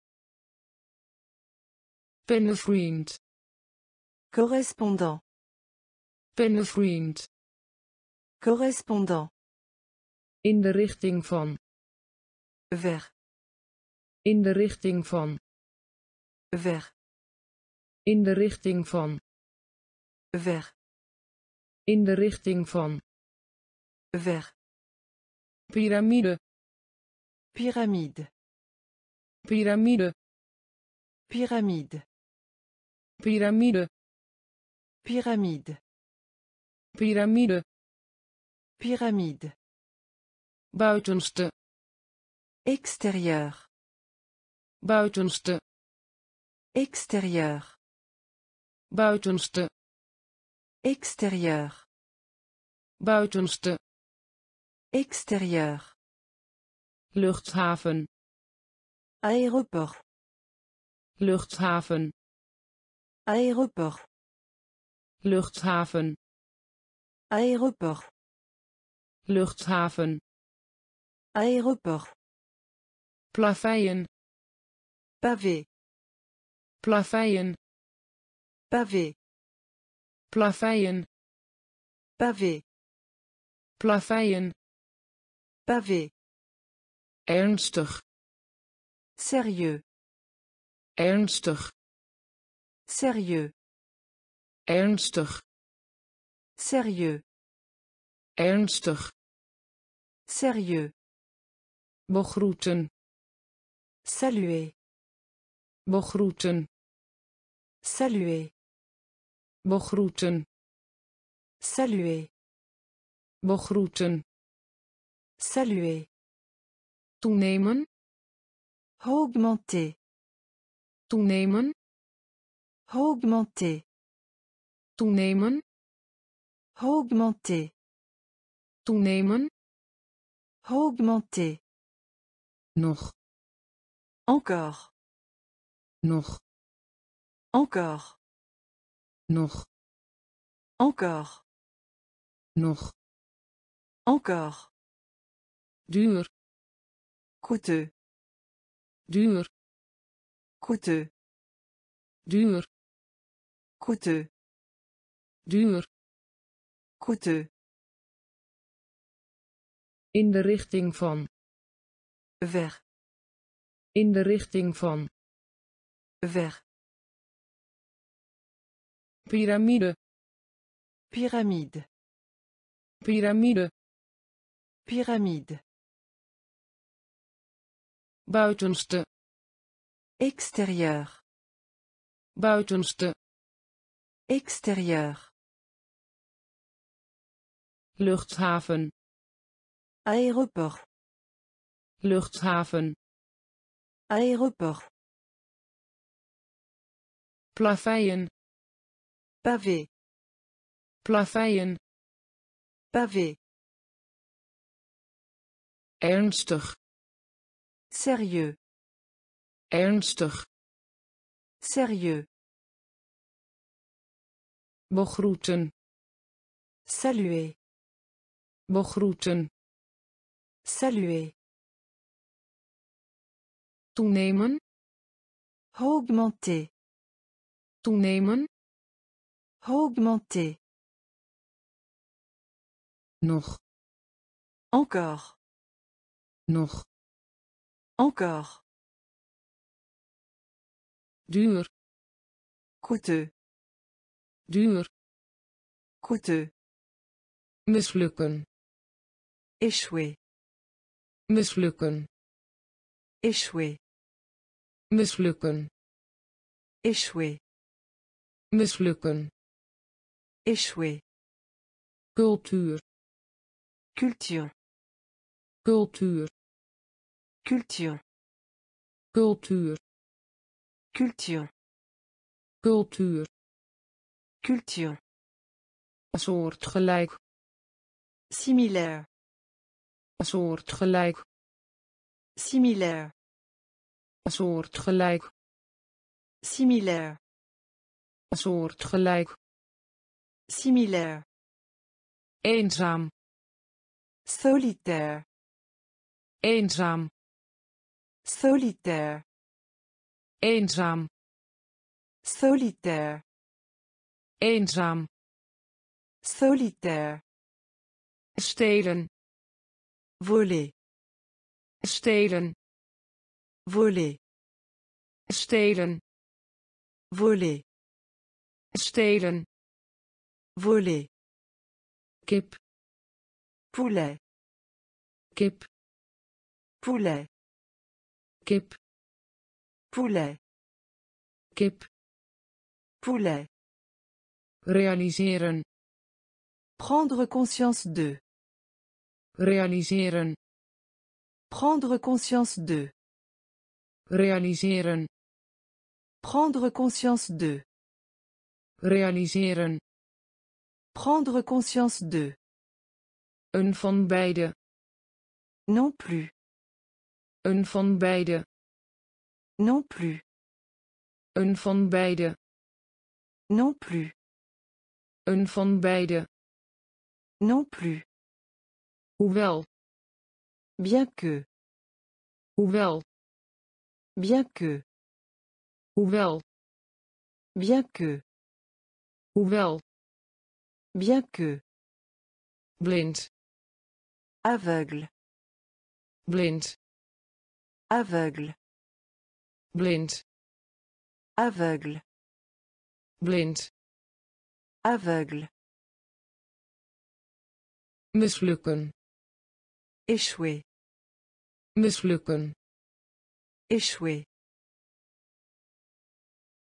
pennenvriend, correspondant, pennenvriend, correspondant, in de richting van, vers, in de richting van, vers, in de richting van, vers, in de richting van, vers, piramide, pyramide, piramide, pyramide, piramide, pyramide, piramide, pyramide, buitenste, extérieur, buitenste, extérieur, buitenste, extérieur, buitenste, extérieur, luchthaven, aéroport, luchthaven, aéroport, luchthaven, aéroport, luchthaven, aéroport, plaveien, pavé, plaveien, pavé, plaveien, pavé, plaveien, pavé, ernstig, sérieux, ernstig, sérieux, ernstig, sérieux, ernstig, sérieux, begroeten, saluer, begroeten, Saluer. begroeten, Saluer. begroeten, Saluer. toenemen, Augmenter. toenemen, Augmenter. toenemen, Augmenter. toenemen, Augmenter. nog, Encore. nog, Encore. nog, Encore. nog, Encore. duur, Coûteux. duur, Coûteux. duur, Coûteux. duur, Coûteux. in de richting van, Vers. in de richting van, Vers. piramide, Pyramide. piramide, Pyramide. buitenste, Extérieur. buitenste, Extérieur. luchthaven, Aéroport. luchthaven, Aéroport. plaveien, Pavé. plaveien, Pavé. ernstig, Sérieux. ernstig, Sérieux. begroeten, Saluer. begroeten, Saluer. toenemen, Augmenter. toenemen, Augmenter. nog, Encore. nog, Encore. duur, Coûteux. duur, Coûteux. mislukken, Échouer. mislukken, Échouer. mislukken, Échouer. mislukken, Échouer. cultuur, Culture. cultuur, Culture. cultuur, Culture. cultuur, Culture. soortgelijk, Similaire. soortgelijk, Similaire. soortgelijk, Similaire. soortgelijk, Similaire. eenzaam, Solitaire. eenzaam, Solitaire. eenzaam, Solitaire. eenzaam, Solitaire. stelen, Voler. stelen, Voler. stelen, Voler. stelen, Voler. kip, Poulet. kip, Poulet. kip, Poulet. kip, Poulet. realiseren, Prendre conscience de. realiseren, Prendre conscience de. realiseren, Prendre conscience de. realiseren, Prendre conscience de. een van beide, Non plus. een van beide, Non plus. een van beide, Non plus. een van beide, Non plus. hoewel, Bien que. hoewel, Bien que. hoewel, Bien que. hoewel, Bien que. blind, Aveugle. blind, Aveugle. blind, Aveugle. blind, Aveugle. mislukken, Échouer. mislukken, Échouer.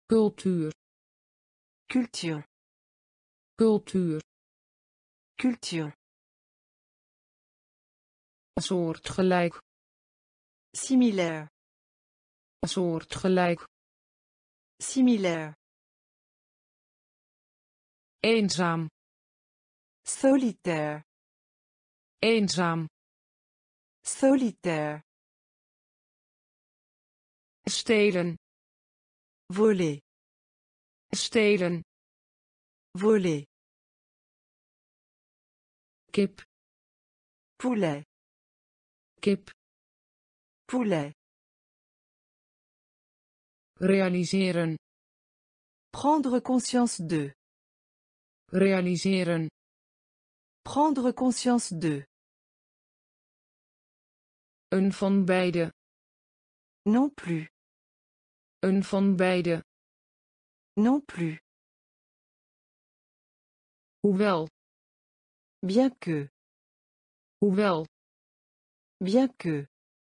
cultuur, culture, cultuur, culture, soortgelijk, similaire, soortgelijk, similaire, eenzaam, solitaire, eenzaam, solitaire, stelen, voler, stelen, voler, kip, poulet, kip, poulet, realiseren, prendre conscience de, realiseren, prendre conscience de, een van beide, non plus, een van beide, non plus, hoewel, bien que, hoewel, bien que,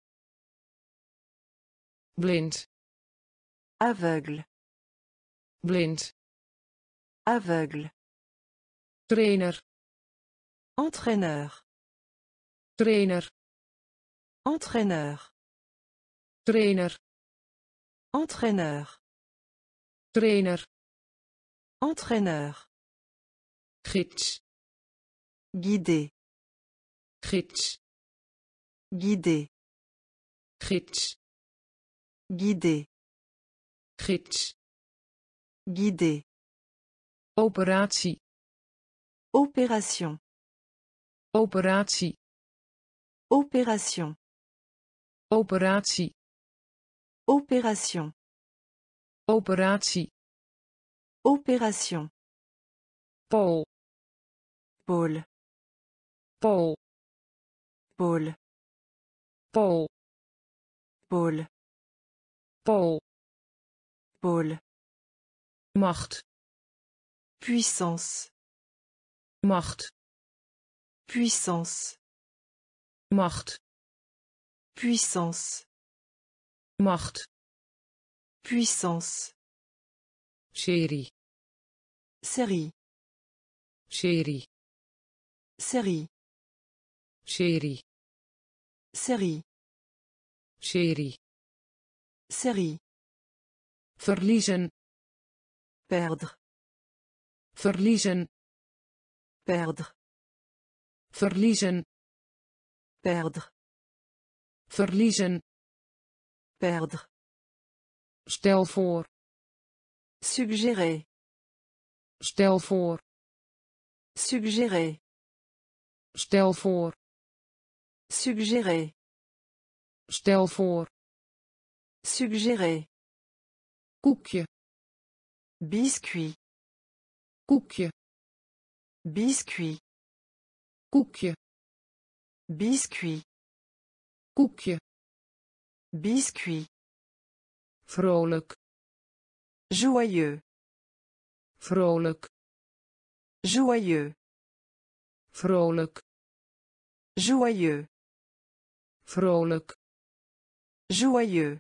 blind, aveugle, blind, aveugle, trainer, entraîneur, trainer, entraîneur, trainer, entraîneur, trainer, entraîneur, gids, guider, gids, guider, gids, guider, gids, guider, operatie, opération, operatie, opération, operatie, opération, operatie, opération, pool, pôle, pool, pôle, pool, pôle, pool, pôle, macht, puissance, macht, puissance, macht, puissance, macht, puissance, serie, série, serie, série, serie, série, serie, série, verliezen, perdre, verliezen, perdre, verliezen, perdre, verliezen, perdre, stel voor, suggérer, stel voor, suggérer, stel voor, suggérer, stel voor, suggérer, koekje, biscuit, koekje, biscuit, koekje, biscuit, koekje, biscuit, vrolijk, joyeux, vrolijk, joyeux, vrolijk, joyeux, vrolijk, joyeux,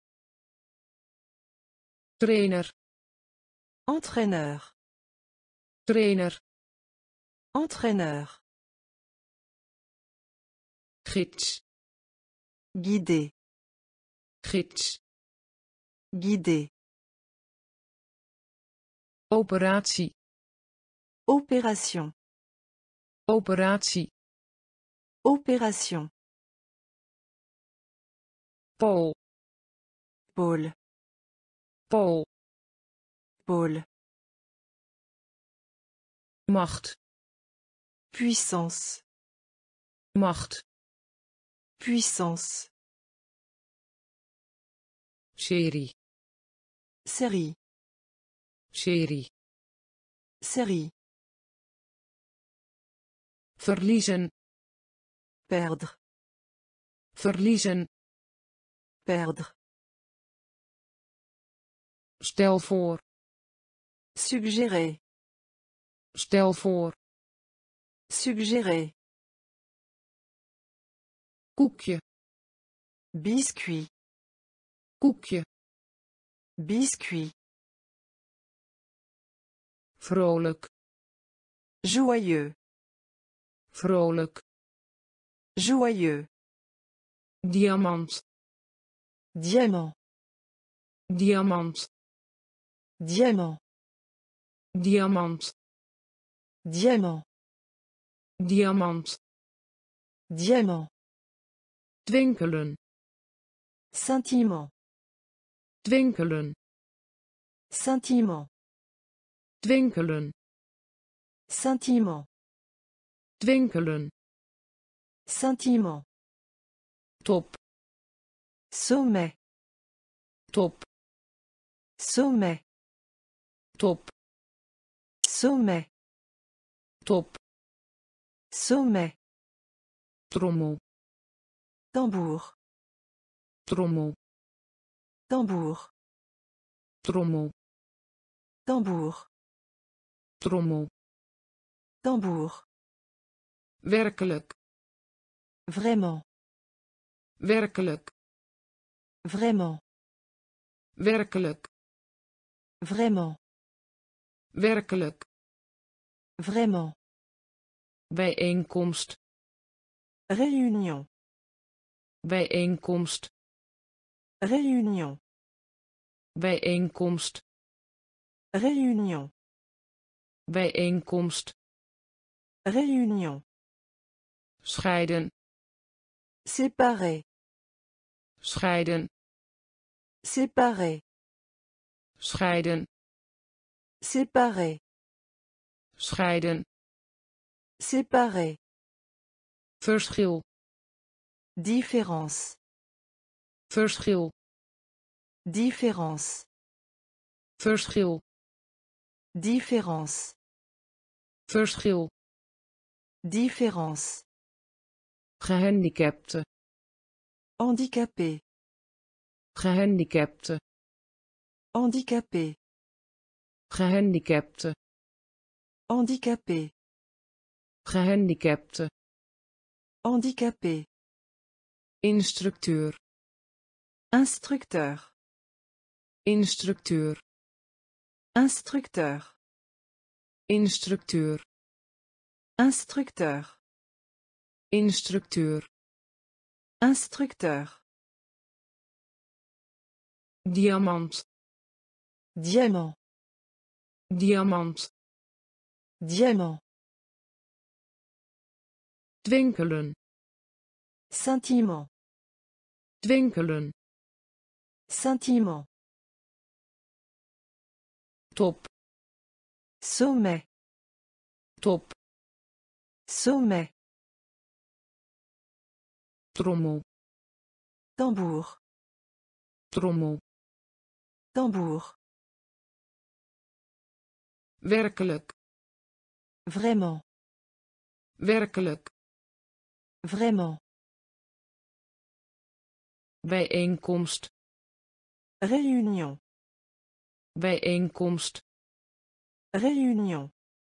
trainer, entraîneur, trainer, entraîneur, gids, guider, gids, guider, operatie, opération, operatie, opération, pool, pôle, pool, pôle, macht, puissance, macht, puissance, serie, série, serie, série, verliezen, perdre, verliezen, perdre, stel voor, suggérer, stel voor, suggérer, koekje, biscuit, koekje, biscuit, vrolijk, joyeux, vrolijk, joyeux, diamant, diamant, diamant, diamant, diamant, diamant, diamant, diamant, twinkelen, sentiment, twinkelen, sentiment, twinkelen, sentiment, twinkelen, sentiment, top, sommet, top, sommet, top, sommet, top, sommet, trommel, tambour, trommel, tambour, trommel, tambour, trommel, tambour, werkelijk, vraiment, werkelijk, vraiment, werkelijk, vraiment, werkelijk, vraiment, bijeenkomst, réunion, bijeenkomst, réunion, bijeenkomst, réunion, bijeenkomst, réunion, scheiden, séparer, scheiden, séparer, scheiden, séparer, scheiden, séparer, verschil, différence, verschil, différence, verschil, différence, verschil, différence, gehandicapte, handicapé, gehandicapte, handicapé, gehandicapte, handicapé, gehandicapte, handicapé, instructeur, instructeur, instructeur, instructeur, instructeur, instructeur, instructeur, instructeur, diamant, diamant, diamant, diamant, twinkelen, sentiment, twinkelen, sentiment, top, sommet, top, sommet, trommel, tambour, trommel, tambour, werkelijk, vraiment, werkelijk, vraiment, bijeenkomst, réunion, bijeenkomst, réunion,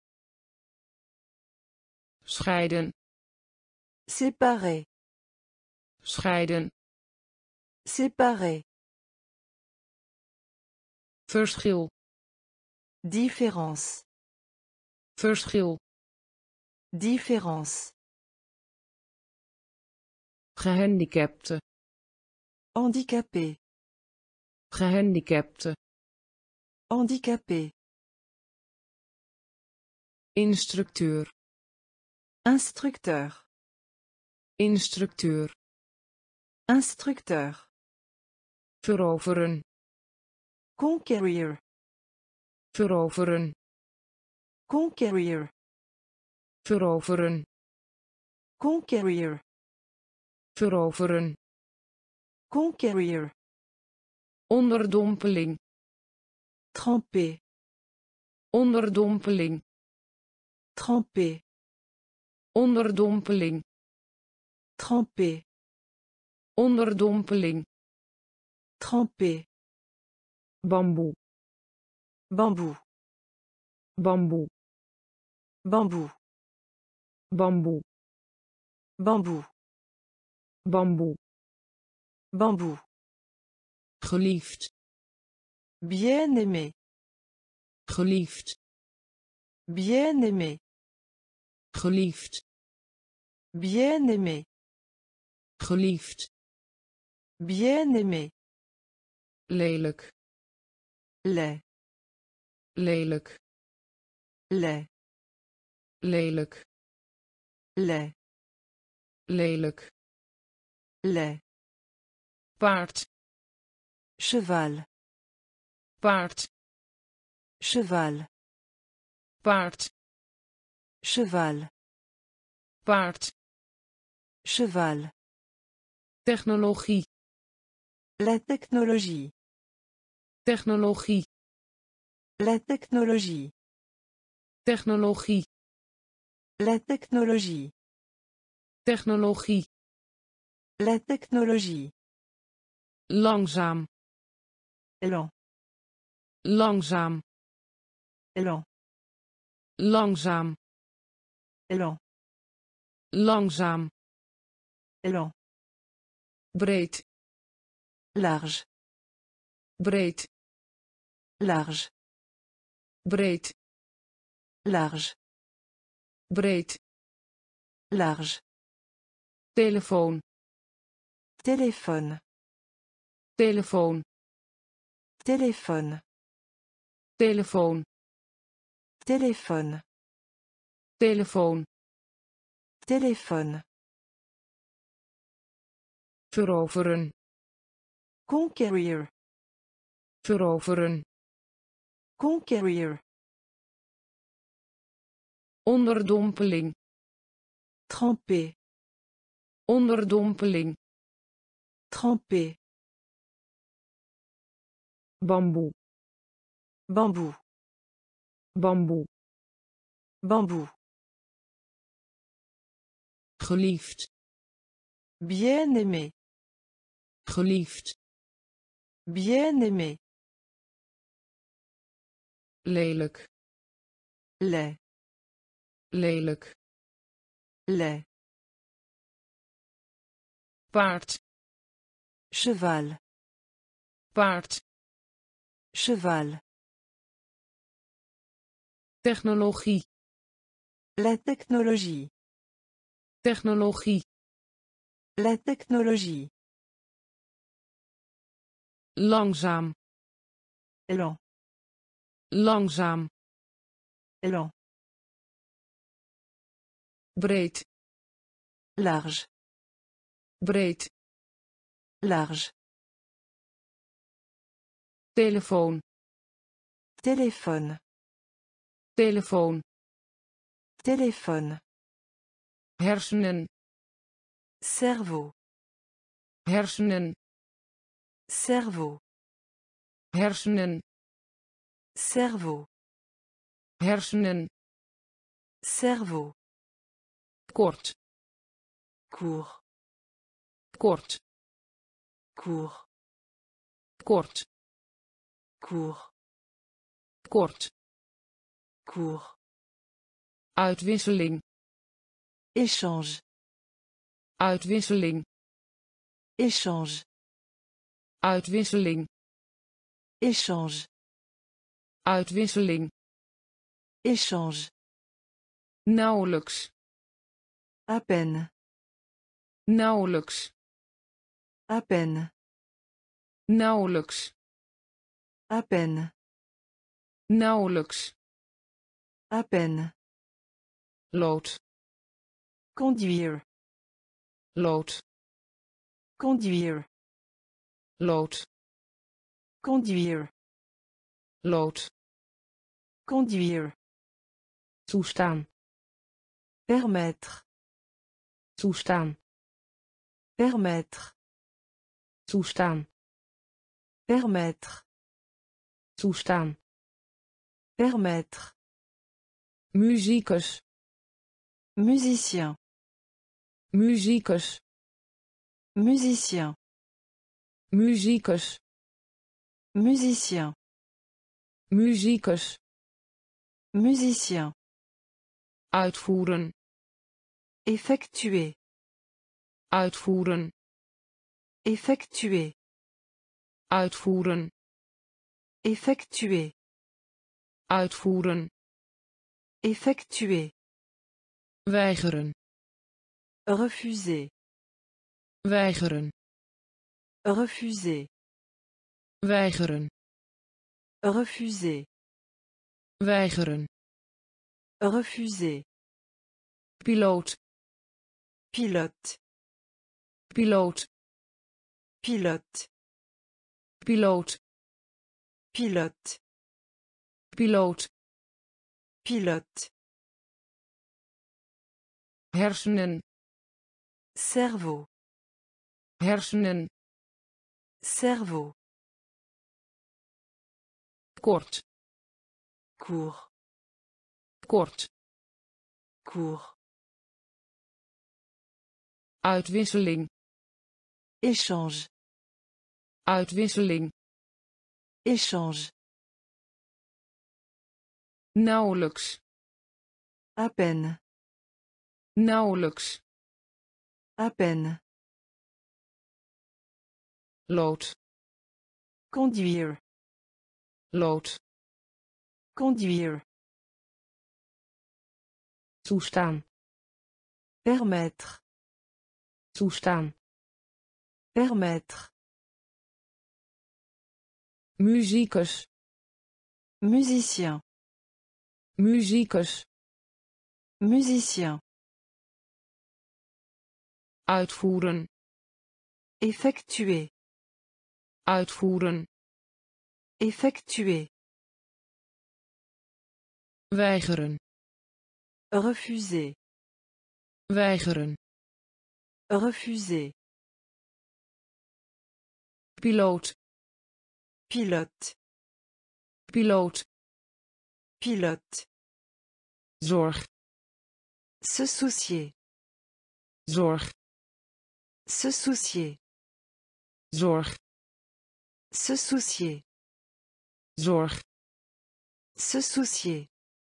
scheiden, séparer, scheiden, séparer, verschil, différence, verschil, différence, gehandicapte, handicapé, gehandicapte, handicapé, instructeur, instructeur, instructeur, instructeur, veroveren, conquérir, veroveren, conquérir, veroveren, conquérir, veroveren, conquérir, onderdompeling, tremper, onderdompeling, tremper, onderdompeling, tremper, onderdompeling, tremper, bamboe, bambou, bamboe, bambou, bamboe, bambou, bamboe, bambou, geliefd, bien aimé, geliefd, Bien-aimé. Geliefd. Bien-aimé. Geliefd. Bien-aimé. Lelijk. Laid. Lelijk. Laid. Lelijk. Laid. Lelijk. Laid. Paard. Cheval. Paard. Cheval. Paard. Cheval. Paard. Cheval. Technologie. La technologie. Technologie. La technologie. Technologie. La technologie. Technologie. La technologie. Langzaam. Lent. Langzaam. Lent. Langzaam. Lent. Langzaam. Lent. Breed. Large. Breed. Large. Breed. Large. Breed. Large. Telefoon. Téléphone. Telefoon. Téléphone. Telefoon. Téléphone. Telefoon. Téléphone. Veroveren. Conquérir. Veroveren. Conquérir. Onderdompeling. Tremper. Onderdompeling. Tremper. Bamboe. Bambou. Bamboe. Bambou. Geliefd. Bien-aimé. Geliefd. Bien-aimé. Lelijk. Laid. Lelijk. Laid. Paard. Cheval. Paard. Cheval. Technologie. La technologie. Technologie. La technologie. Langzaam. Lent. Langzaam. Lent. Breed. Large. Breed. Large. Telefoon. Téléphone. Telefoon. Téléphone. Hersenen. Cerveau. Hersenen. Cerveau. Hersenen. Cerveau. Hersenen. Cerveau. Kort. Court. Kort. Court. Kort. Court. Kort. Court. Uitwisseling. Échange. Uitwisseling. Échange. Uitwisseling. Échange. Uitwisseling. Échange. Nauwelijks. À peine. Nauwelijks. À peine. Nauwelijks. À peine. Nauwelijks. À peine. Lood. Conduire. Lood. Conduire. Lood. Conduire. Lood. Conduire. Toestaan. Permettre. Toestaan. Permettre. Toestaan. Permettre. Toestaan. Permettre. Muzikus. Musicien. Muzikus. Musicien. Muzikus. Musicien. Muzikus. Musicien. Uitvoeren. Effectuer. Uitvoeren. Effectuer. Uitvoeren. Effectuer. Uitvoeren. Effectuer. weigeren, Refuser. weigeren, Refuser. weigeren, Refuser. weigeren, Refuser. piloot, Pilote. piloot, Pilote. piloot, Pilote. piloot, Pilote. hersenen, Cerveau. hersenen, Cerveau. kort, Court. kort, Court. uitwisseling, Échange. uitwisseling, Échange. nauwelijks, À peine. nauwelijks, À peine. lood, Conduire. lood, Conduire. toestaan, Permettre. toestaan, Permettre. muzikus, Musicien. muzikus, Musicien. uitvoeren, Effectuer. uitvoeren, Effectuer. weigeren, Refuser. weigeren, Refuser. piloot, Pilote. piloot, Pilote. zorg, Se soucier. zorg, Se soucier. zorg, Se soucier. zorg, Se soucier.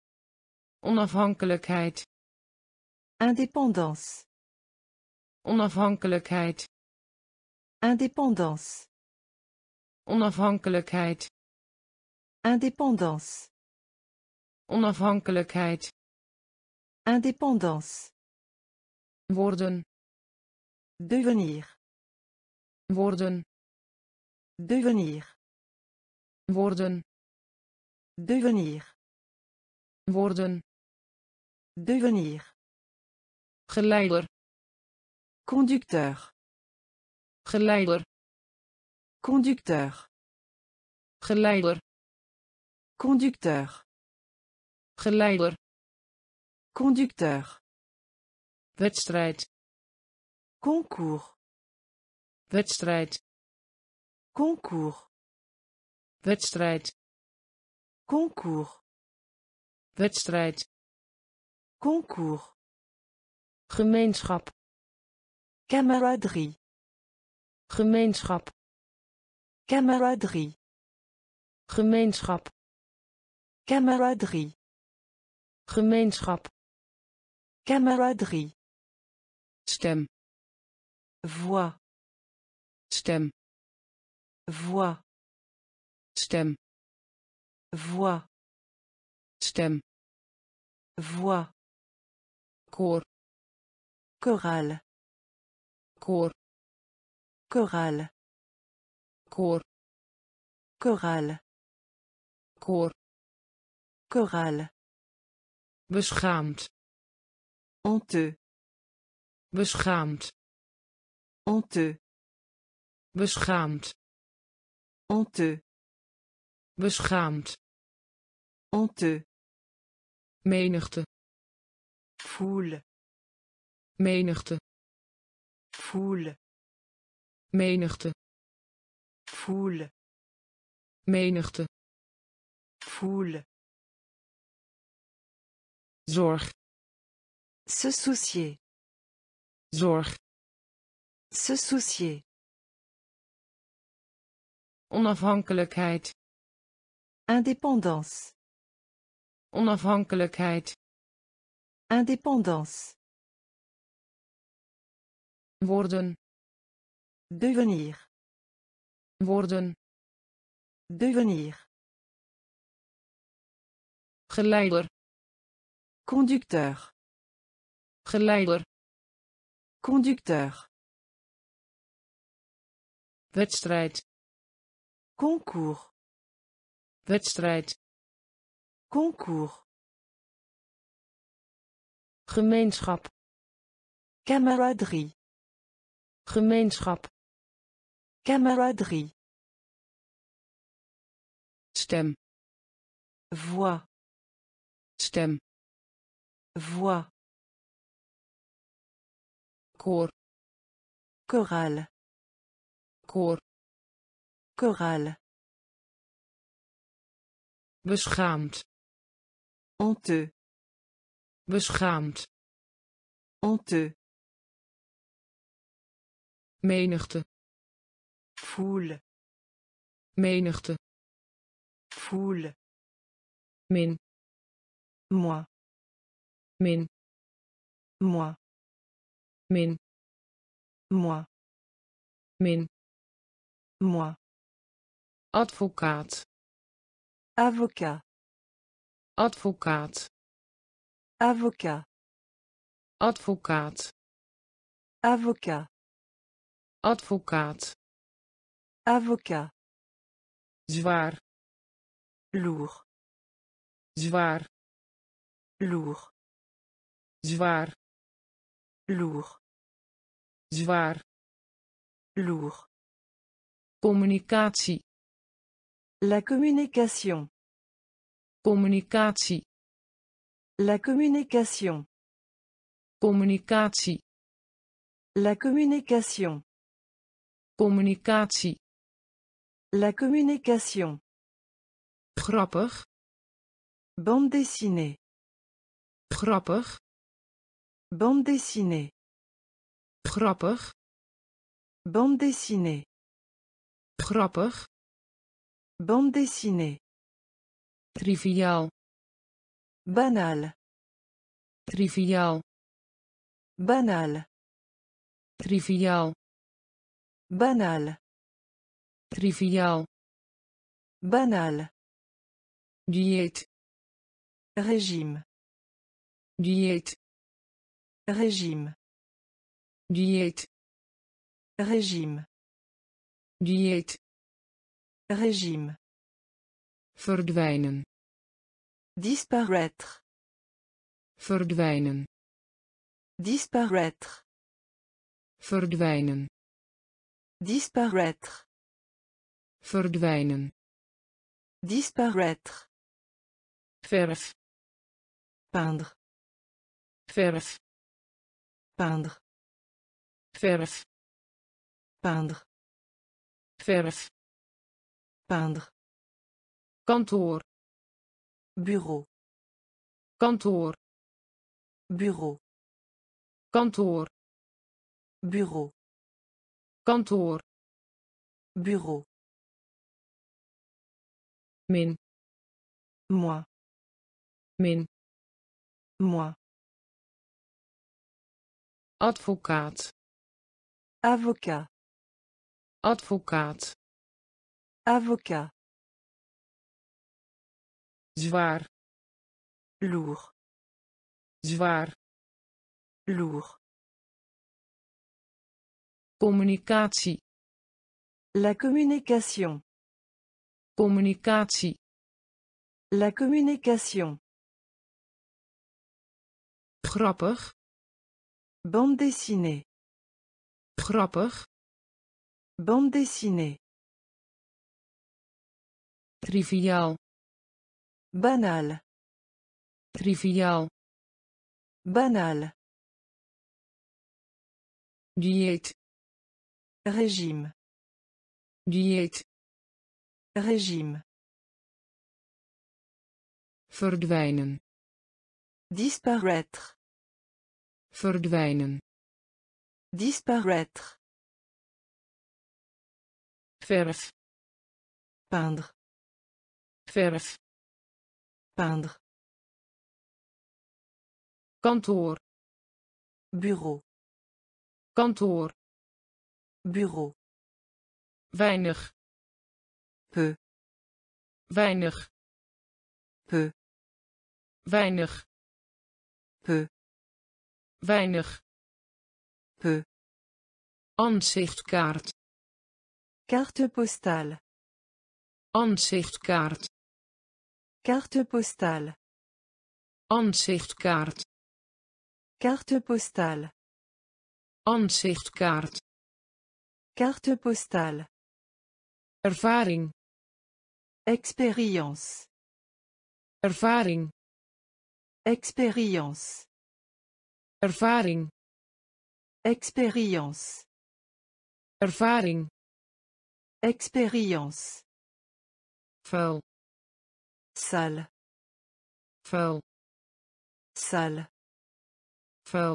onafhankelijkheid, Indépendance. onafhankelijkheid, Indépendance. onafhankelijkheid, Indépendance. onafhankelijkheid, Indépendance. worden, Devenir. worden, Devenir. worden, Devenir. worden, Devenir. geleider, Conducteur. geleider, Conducteur. geleider, Conducteur. geleider, Conducteur. wedstrijd, Concours. wedstrijd, Concours. wedstrijd, Concours. wedstrijd, Concours. gemeenschap, Camaraderie. gemeenschap, Camaraderie. gemeenschap, Camaraderie. gemeenschap, Camaraderie. stem, Voix. stem, Voix. stem, Voix. stem, Voix. koor, Chorale. koor, Chorale. koor, Chorale. koor, Chorale. beschaamd, Honteux. beschaamd, Honteux. beschaamd, Honteux. beschaamd, Honteux. menigte, Foule. menigte, Foule. menigte, Foule. menigte, Foule. zorg, Se soucier. zorg, Se soucier. onafhankelijkheid, Indépendance. onafhankelijkheid, Indépendance. worden, Devenir. worden, Devenir. geleider, Conducteur. Geleider. Conducteur. Wedstrijd. Concours. Wedstrijd. Concours. Gemeenschap. Camaraderie. Gemeenschap. Camaraderie. Stem. Voix. Stem. Voix. Koor. Chorale. Koor. Chorale. Beschaamd. Honteux. Beschaamd. Honteux. Menigte. Foule. Menigte. Foule. Min. Moi. Min. Moi. Min. Moi. Min. Moi. Advocaat. Avocat. Advocaat. Avocat. Advocaat. Avocat. Advocaat. Avocat. Zwaar. Lourd. Zwaar. Lourd. Zwaar. Lourd. Zwaar. Lourd. Communicatie. La communication. Communicatie. La communication. Communicatie. La communication. Communicatie. La communication. Grappig. Bande dessinée. Grappig. Bande dessinée. Grappig. Bande dessinée. Grappig. Bande dessinée. Triviaal. Banal. Triviaal. Banal. Triviaal. Banal. Triviaal. Banal. Dieet. Régime. Dieet. Régime. Dieet. Régime. Dieet. Régime. Verdwijnen. Disparaître. Verdwijnen. Disparaître. Verdwijnen. Disparaître. Verdwijnen. Disparaître. Verf. Peindre. Verf. Peindre. Verf. Peindre. Verf. Peindre. Kantoor. Bureau. Kantoor. Bureau. Kantoor. Bureau. Kantoor. Bureau. Min. Moi. Min. Moi. Advocaat. Avocat. Advocaat. Avocat. Zwaar. Lourd. Zwaar. Lourd. Communicatie. La communication. Communicatie. La communication. Grappig. Bande dessinée. Grappig. Bande dessinée. Triviaal. Banal. Triviaal. Banal. Dieet. Régime. Dieet. Régime. Verdwijnen. Disparaître. Verdwijnen. Disparaître. Verf. Peindre. Verf. Peindre. Kantoor. Bureau. Kantoor. Bureau. Weinig. Peu. Weinig. Peu. Weinig. Peu. Weinig. Peu. Ansichtkaart. Carte postale. Ansichtkaart. Carte postale. Ansichtkaart. Carte postale. Ansichtkaart. Carte postale. Ervaring. Expérience. Ervaring. Expérience. Ervaring. Expérience. Ervaring. Expérience. Vuil. Sale. Vuil. Sale. Vuil.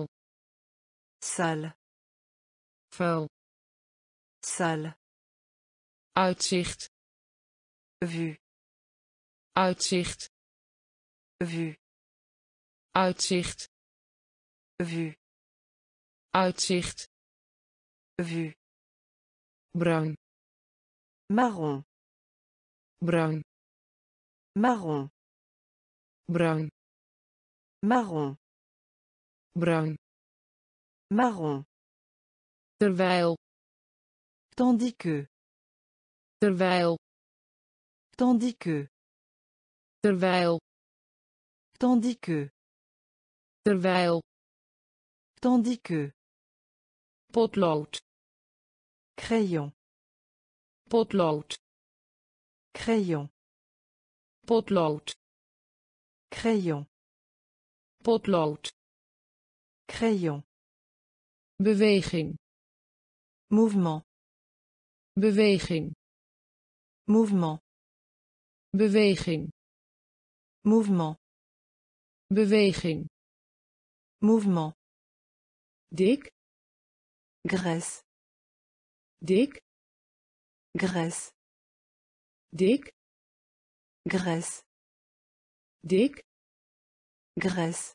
Sale. Vuil. Sale. Uitzicht. Vue. Uitzicht. Vue. Uitzicht. Vue. Uitzicht. Vue. Bruin. Marron. Bruin. Marron. Bruin. Marron. Bruin. Marron. Terwijl. Tandis que. Terwijl. Tandis que. Terwijl. Tandis que. Terwijl. Tandis que. Potlood. Crayon. Potlood. Crayon. Potlood. Crayon. Potlood. Crayon. Beweging. Mouvement. Beweging. Mouvement. Beweging. Mouvement. Beweging. Mouvement. Dik. Graisse. Dik. Graisse. Dik. Graisse. Dik. Graisse.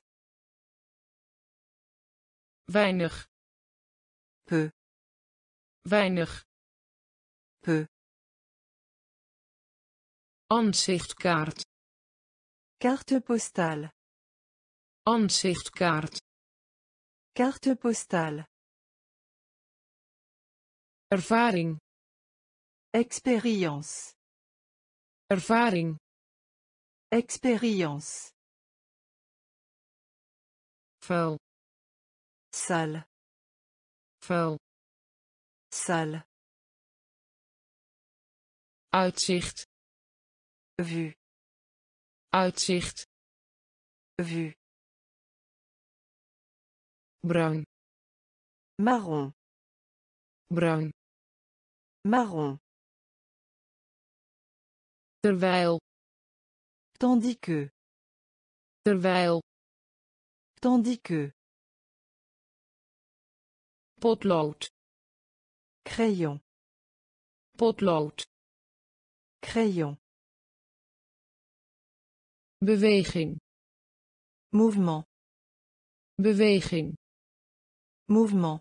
Weinig. Peu. Weinig. Peu. Ansichtkaart. Carte postale. Ansichtkaart. Carte postale. Ervaring. Expérience. Ervaring. Expérience. Vuil. Sale. Vuil. Sale. Uitzicht. Vue. Uitzicht. Vue. Bruin. Marron. Bruin. Marron. Terwijl. Tandis que. Terwijl. Tandis que. Potlood. Crayon. Potlood. Crayon. Beweging. Mouvement. Beweging. Mouvement.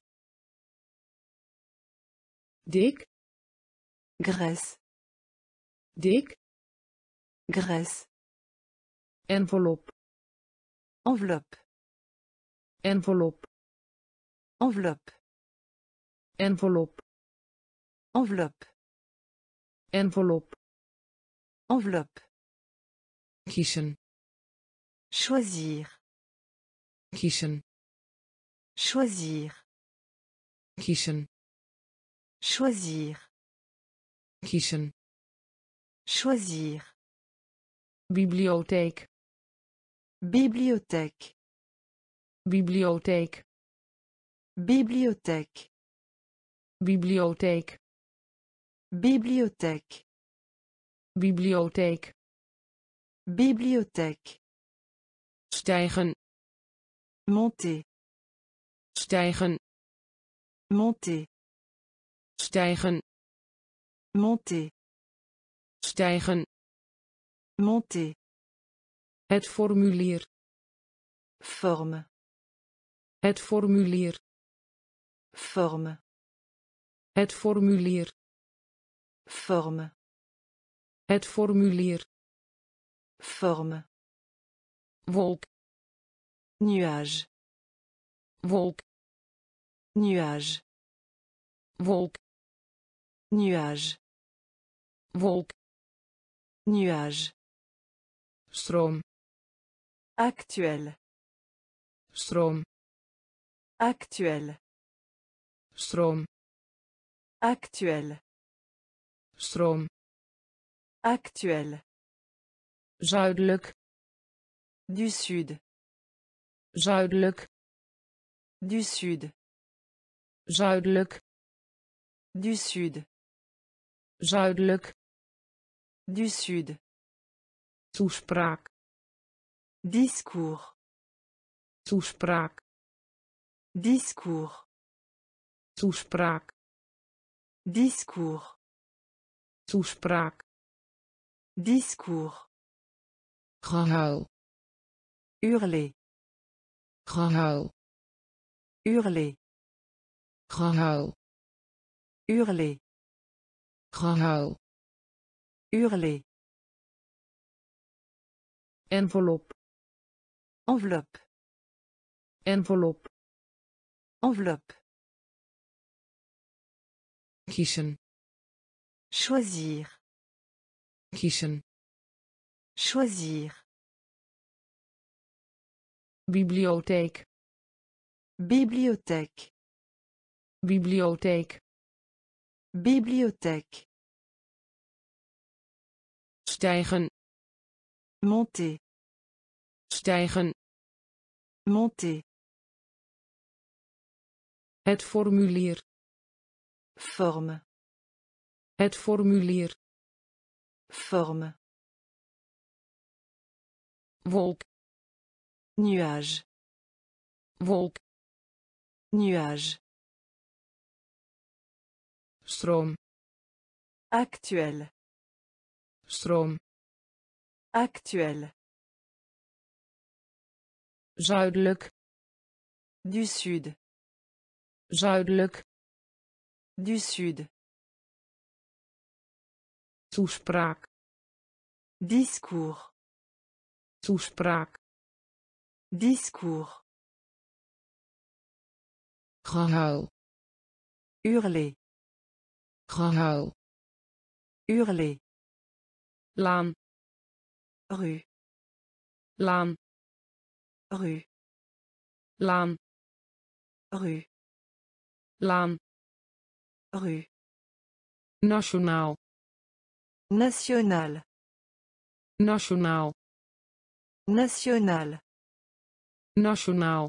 Dik. Graisse. Dik. Graisse. Envelop. Enveloppe. Envelop. Enveloppe. Envelop. Enveloppe. Envelop. Enveloppe. Kiezen. Choisir. Kiezen. Choisir. Kiezen. Choisir. Kiezen. Choisir. Bibliotheek. Bibliothèque. Bibliotheek. Bibliothèque. Bibliotheek. Bibliothèque. Bibliotheek. Bibliothèque. Stijgen. Monter. Stijgen. Monter. Stijgen. Monter. Stijgen. Monter. Het formulier. Forme. Het formulier. Forme. Het formulier. Forme. Het formulier. Forme. Wolk. Nuage. wolk, Nuage. wolk, Nuage. wolk, Nuage. stroom, Actuel. stroom, Actuel. stroom, Actuel. stroom, Actuel. zuidelijk, Du sud. zuidelijk, Du sud. zuidelijk, Du sud. zuidelijk, Du sud. toespraak, Discours. toespraak, Discours. toespraak, Discours. toespraak, Discours. gehuil, Hurler. gehuil, Hurler. gehuil, Hurler. gehuil, Hurler. envelop, Enveloppe. envelop, Enveloppe. kiezen, Choisir. kiezen, Choisir. bibliotheek, Bibliothèque. bibliotheek, Bibliothèque. stijgen, Monter. stijgen, Monter. het formulier, Forme. het formulier, Forme. wolk, Nuage. wolk, Nuage. stroom, Actuel. stroom, Actuel. zuidelijk, Du sud. zuidelijk, Du sud. toespraak, Discours. toespraak, Discours. gehuil, Hurler. gehuil, Hurler. laan, Rue. laan, Rue. laan, Rue. laan, Rue. nationaal, National. nationaal, National. nationaal,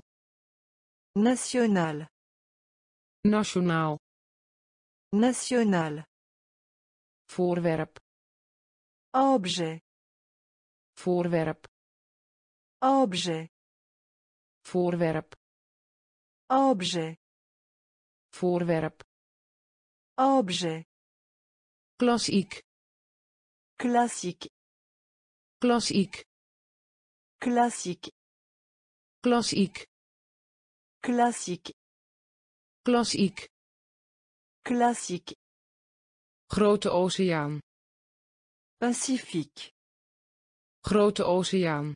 National. nationaal, National. voorwerp, Objet. voorwerp, Objet. voorwerp, Objet. voorwerp, Objet. klassiek, Classique. klassiek, Classique. klassiek, Classique. klassiek, Classique. grote oceaan, Pacifique. grote oceaan,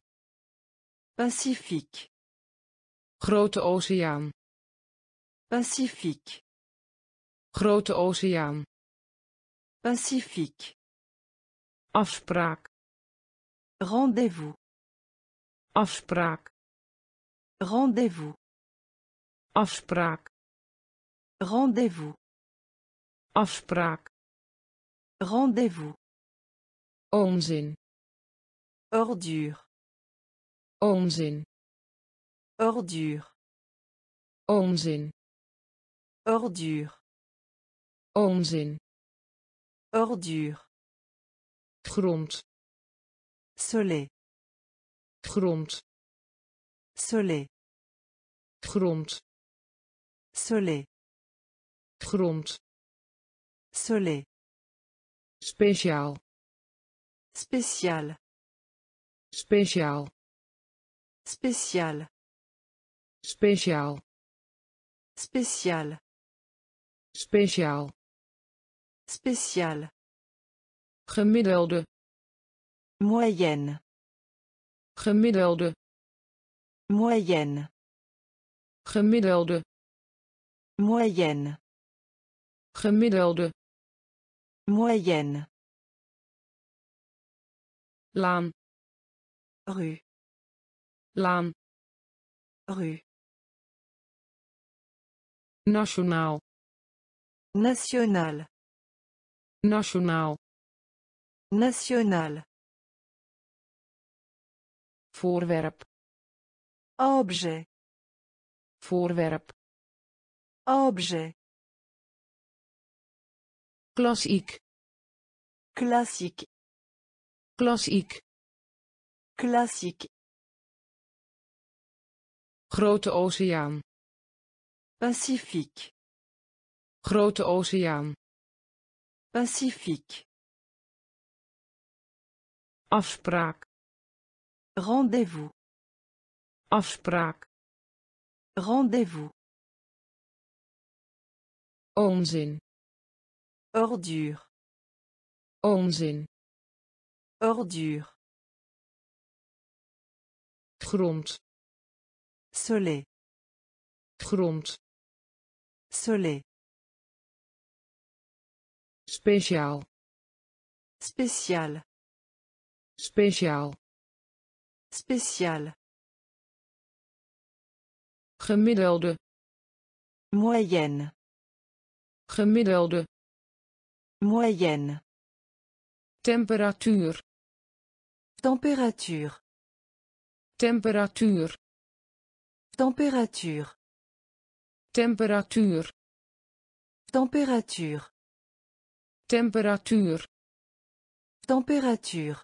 Pacifique. grote oceaan, Pacifique. grote oceaan, Pacifique. afspraak, Rendez-vous. afspraak, Rendez-vous. afspraak, Rendez-vous. afspraak, Rendez-vous. onzin, Ordure. onzin, Ordure. onzin, Ordure. onzin, Ordure. grond, Soleil. grond, Soleil. grond, Soleil. grond, Soleil. speciaal, Spécial. speciaal, Spécial. speciaal, Spécial. speciaal, Spécial. gemiddelde, Moyenne. gemiddelde, Moyenne. Gemiddelde. Moyenne. Gemiddelde. Moyenne. Laan. Rue. Laan. Rue. Nationaal. National. Nationaal. National. Voorwerp. Objet. Voorwerp. Objet. Klassiek. Classique. Klassiek. Classique. Grote oceaan. Pacifique. Grote oceaan. Pacifique. Afspraak. Rendez-vous. Afspraak. Rendez-vous. Onzin. Ordure. Onzin. Ordure. Grond. Soleil. Grond. Soleil. Speciaal. Spécial. Speciaal. Spécial. Gemiddelde. Moyenne. Gemiddelde. Moyenne. Temperatuur. Température. Temperatuur. Température. Temperatuur. Température. Temperatuur. Température.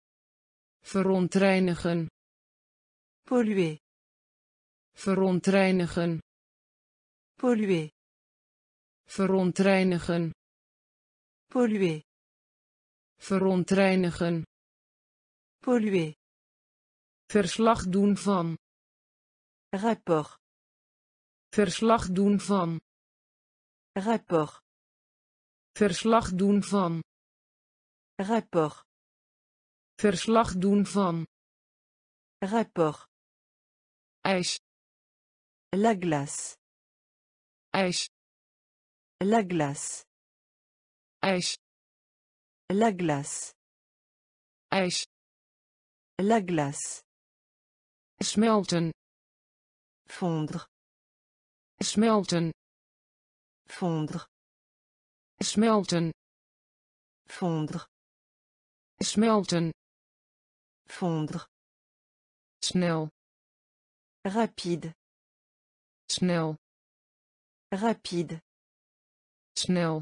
Verontreinigen. Polluer. Verontreinigen. Polluer. Verontreinigen. Polluer. Verontreinigen. Polluer. Verslag doen van. Rapport. Verslag doen van. Rapport. Verslag doen van. Rapport. Verslag doen van. Rapport. IJs. La glace. IJs. La glace. IJs. La glace. IJs. La glace. Smelten. Fondre. Smelten. Fondre. Smelten. Fondre. Smelten. Fondre. Snel. Rapide. Snel. Rapide. Snel.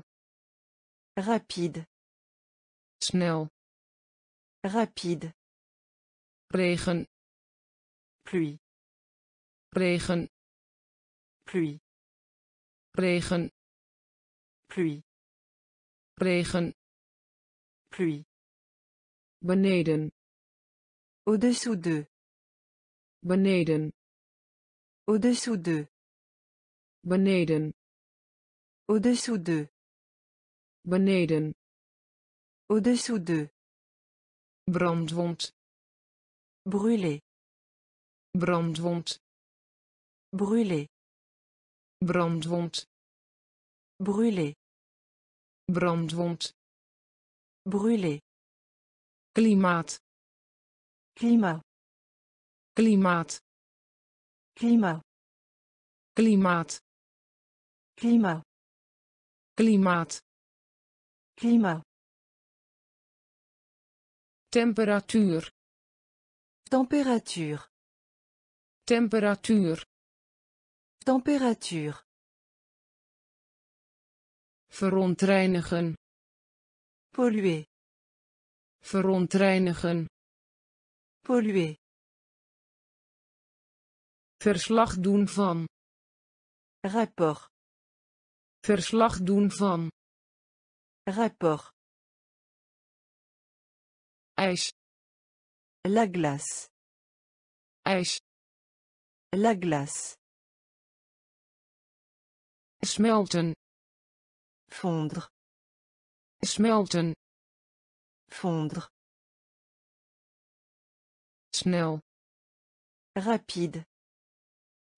Rapide. Snel. Rapide. Regen. Pluie. Regen. Pluie. Regen. Pluie. Regen. Pluie. Beneden. Au-dessous d'eux. Beneden. Au-dessous d'eux. Beneden. Au-dessous d'eux. Beneden. Au-dessous d'eux. Brandwond. Brûler. Brandwond. Brûler. Brandwond. Brûler. Brandwond. Brûler. Klimaat. Climat. Klimaat. Climat. Klimaat. Climat. Klimaat. Climat. Temperatuur. Température. Temperatuur. Température. Verontreinigen. Polluer. Verontreinigen. Polluer. Verslag doen van. Rapport. Verslag doen van. Rapport. IJs. La glace. IJs. La glace. Smelten. Fondre. Smelten. Fondre. Snel. Rapide.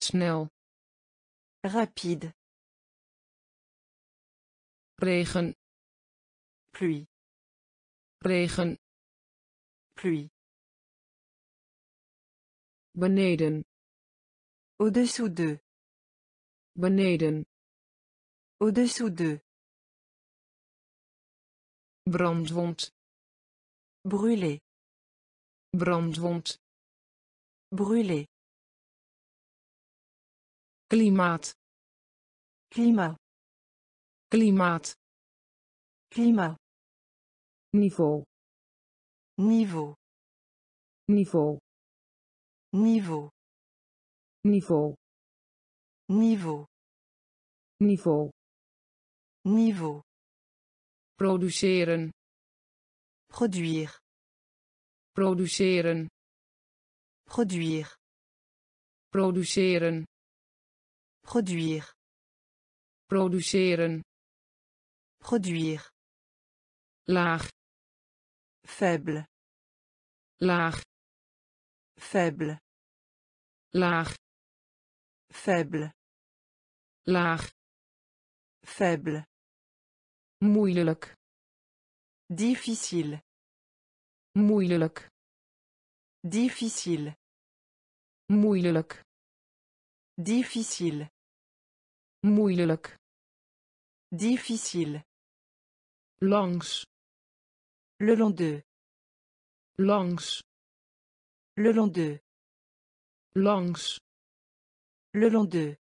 snel, rapide, regen, pluie, regen, pluie, beneden, au-dessous de, beneden, au-dessous de, brandwond, brûler, brandwond, brûler, klimaat, climat, klimaat, climat, niveau, niveau, niveau, niveau, niveau, niveau, niveau, niveau, produceren, produire, produceren, produire, produceren, produire, produceren, produire, laag, faible, laag, faible, laag, faible, laag, faible, moeilijk, difficile, moeilijk, difficile, moeilijk, difficile, moeilijk, difficile, langs, le long de, langs, le long de, langs, le long de,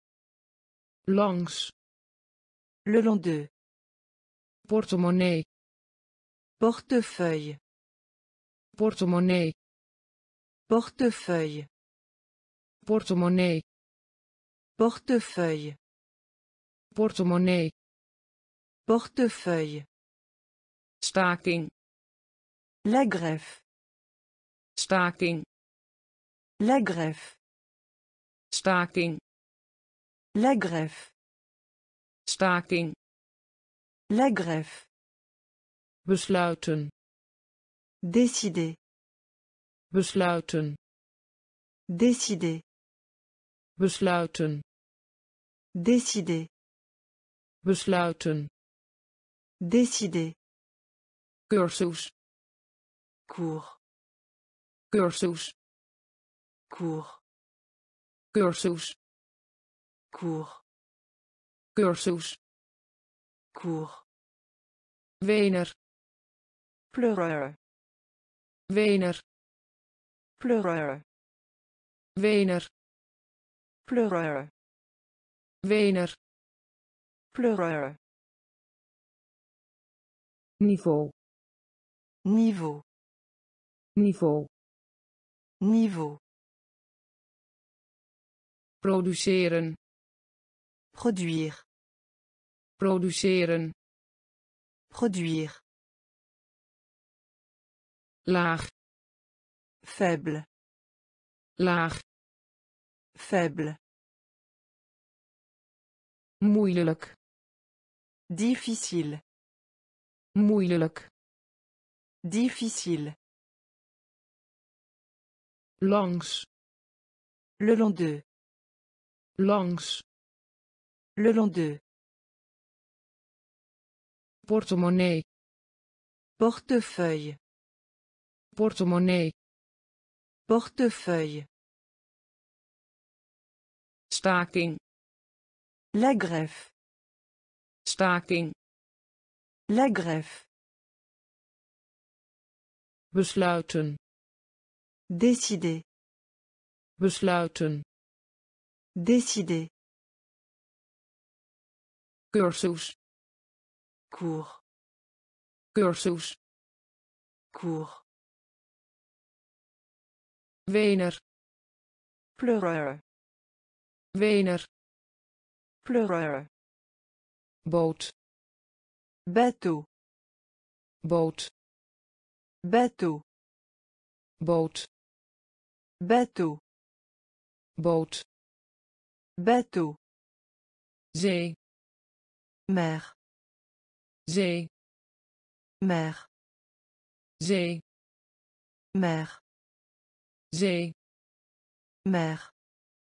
langs, le long de, portemonnee, portefeuille, portemonnee, portefeuille, portemonnee, portefeuille, portemonnee, portefeuille, staking, la greffe, staking, la greffe, staking, la greffe, staking, la greffe, besluiten, décider, besluiten, décider, besluiten, décider, besluiten, décider, cursus, cours, cursus, cours, cursus, cours, cursus, cours, wener, pleureur, wener, pleureur, wener, pleureur, wener, pleureur, niveau, niveau, niveau, niveau, produceren, produire, produceren, produire, laag, faible, laag, faible, moeilijk, difficile, moeilijk, difficile, langs, le long de, langs, le long de, portemonnee, portefeuille, portemonnee, portefeuille, staking, la greffe, staking, la greffe, besluiten, décider, besluiten, décider, cursus, cours, cursus, cours, wener, pleureur, wener, pleureur, boot, bateau, boot, bateau, boot, bateau, boot, bateau, zee, mer, zee, mer, zee, mer, zee, mer,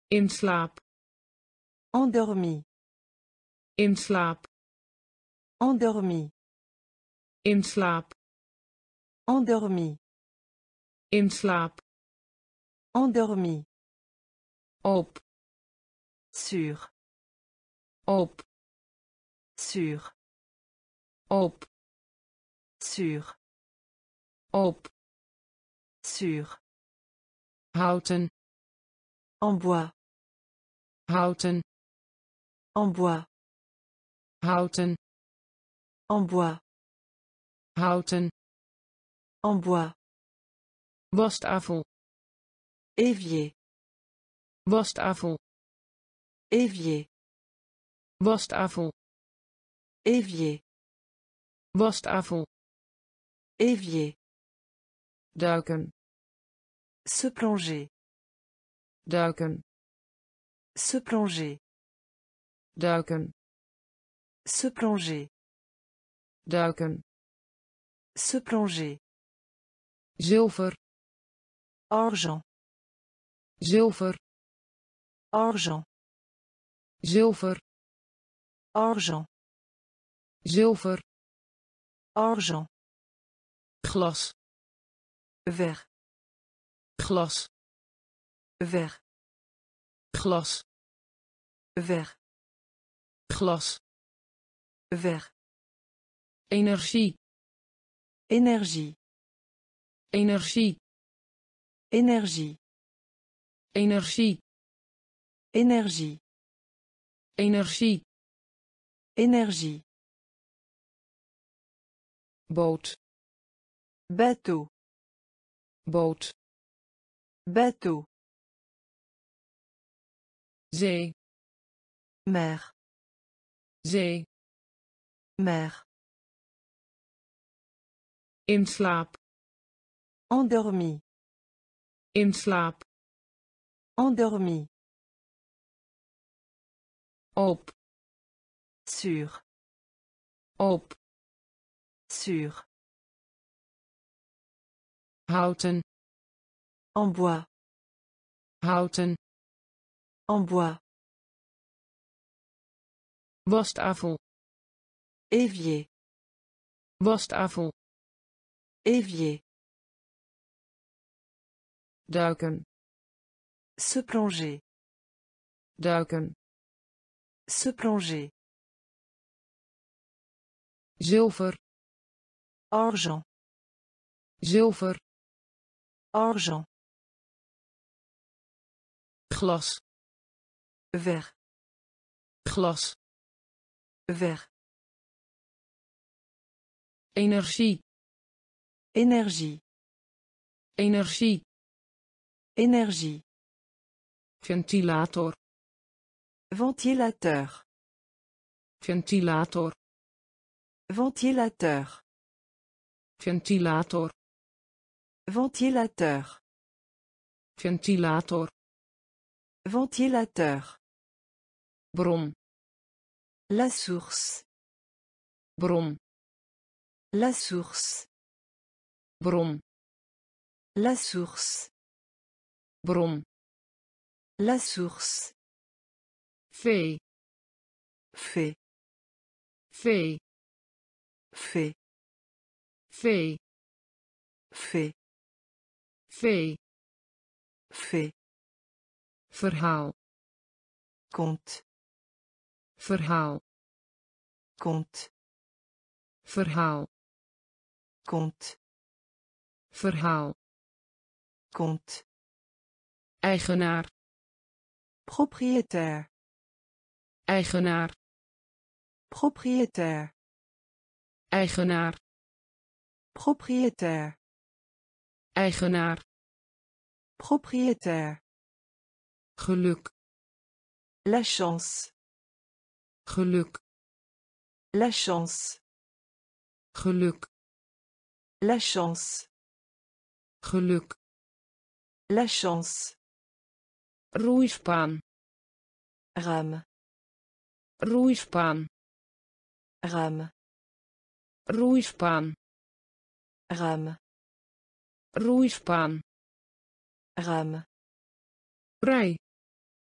In slaap. Endormi. In slaap. Endormi. In slaap. Endormi. In slaap. Endormi. Op. Sur. Op. Sur. Op. Sur. Op. Sur. Houten. En bois. Houten. En bois. Houten. En bois. Houten. En bois. Wastafel. Évier. Wastafel. Évier. Wastafel. Évier. Wastafel. Évier. Duiken. Se plonger. Duiken. Se plonger. Duiken. Se plonger. Duiken. Se plonger. Zilver. Argent. Zilver. Argent. Zilver. Argent. Zilver. Argent. Glas. Verre. Glas. Verre. Glas. Verre. Glas. Verre. Energie. Énergie. Energie. Énergie. Energie. Énergie. Energie. Énergie. Boot. Bateau. Boot. Bateau. Zee. Mer. Zee. Mer. In slaap. Endormi. In slaap. Endormi. Op. Sur. Op. Sur. Houten. En bois. Houten. En bois. Wastafel. Évier. Wastafel. Évier. Duiken. Se plonger. Duiken. Se plonger. Zilver. Argent. Zilver. Argent. Glas. Verre. Glas. Verre. Energie. Énergie. Energie. Énergie. Ventilator. Ventilateur. Ventilator. Ventilateur. Ventilator. Ventilateur. Ventilator. Ventilateur. Bron. La source. Bron. La source. Bron. La source. Bron. La source. Vee. Fait. Vee. Fait. Vee. Fait. Vee. Fait. Verhaal. Conte. Verhaal. Conte. Verhaal. Conte. Verhaal. Conte. Eigenaar. Propriétaire. Eigenaar. Propriétaire. Eigenaar. Propriétaire. Eigenaar. Propriétaire. Geluk. La chance. Geluk. La chance. Geluk. La chance. Geluk. La chance. Roeispaan. Rame. Roeispaan. Rame. Roeispaan. Rame. Roeispaan. Rame. Brei.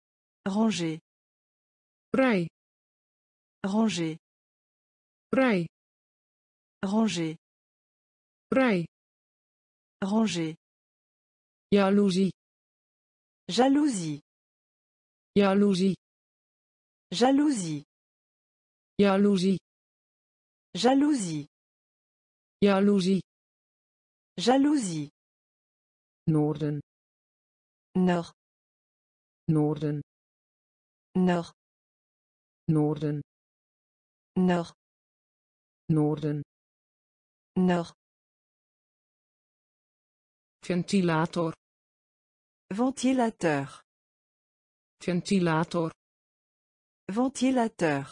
Ranger. Rij. Ranger. Rij. Ranger. Rij. Ranger. Jaloezie. Jalousie. Jaloezie. Jalousie. Jaloezie. Jalousie. Jaloezie. Jalousie. Noorden. Nord. Noorden. Nord. Noorden. Nord. Noorden. Nord. Ventilator. Ventilateur. Ventilator. Ventilateur.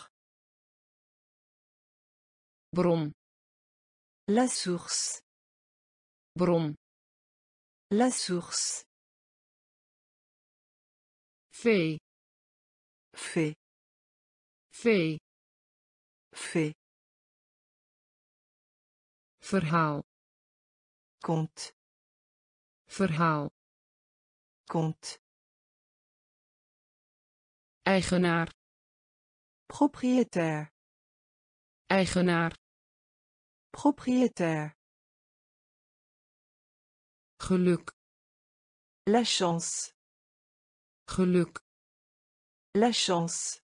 Bron. La source. Bron. La source. Vee. Fait. Vee. Fait. Verhaal. Conte. Verhaal. Conte. Eigenaar. Propriétaire. Eigenaar. Propriétaire. Geluk. La chance. Geluk. La chance.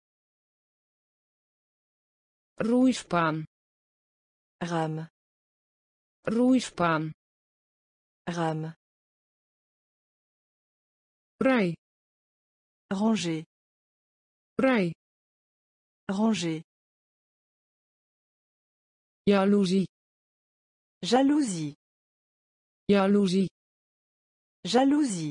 Roeispaan. Rame. Roeispaan. Rame. Rij. Ranger. Rij. Ranger. Jaloezie. Jalousie. Jaloezie. Jalousie.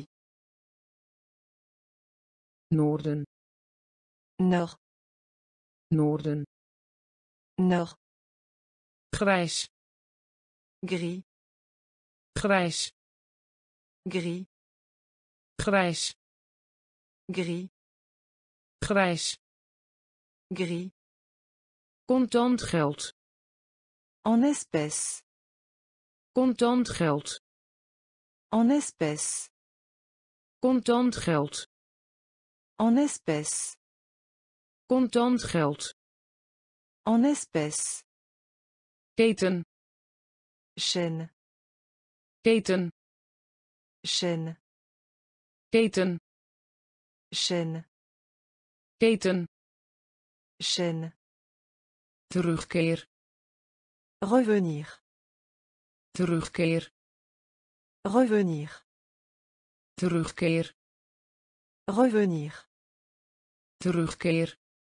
Noorden. Nord. Noorden. Nord. Grijs. Gris. Grijs. Gris. Grijs. Gris. Grijs. Gris. Contant geld. En espèces. Contant geld. En espèces. Contant geld. En espèces. Contant geld. En espèces. Keten. Chaîne. Keten. Chaîne. Keten. Chaîne. Keten. Chaîne. Terugkeer. Revenir. Terugkeer. Revenir. Terugkeer. Revenir. Terugkeer.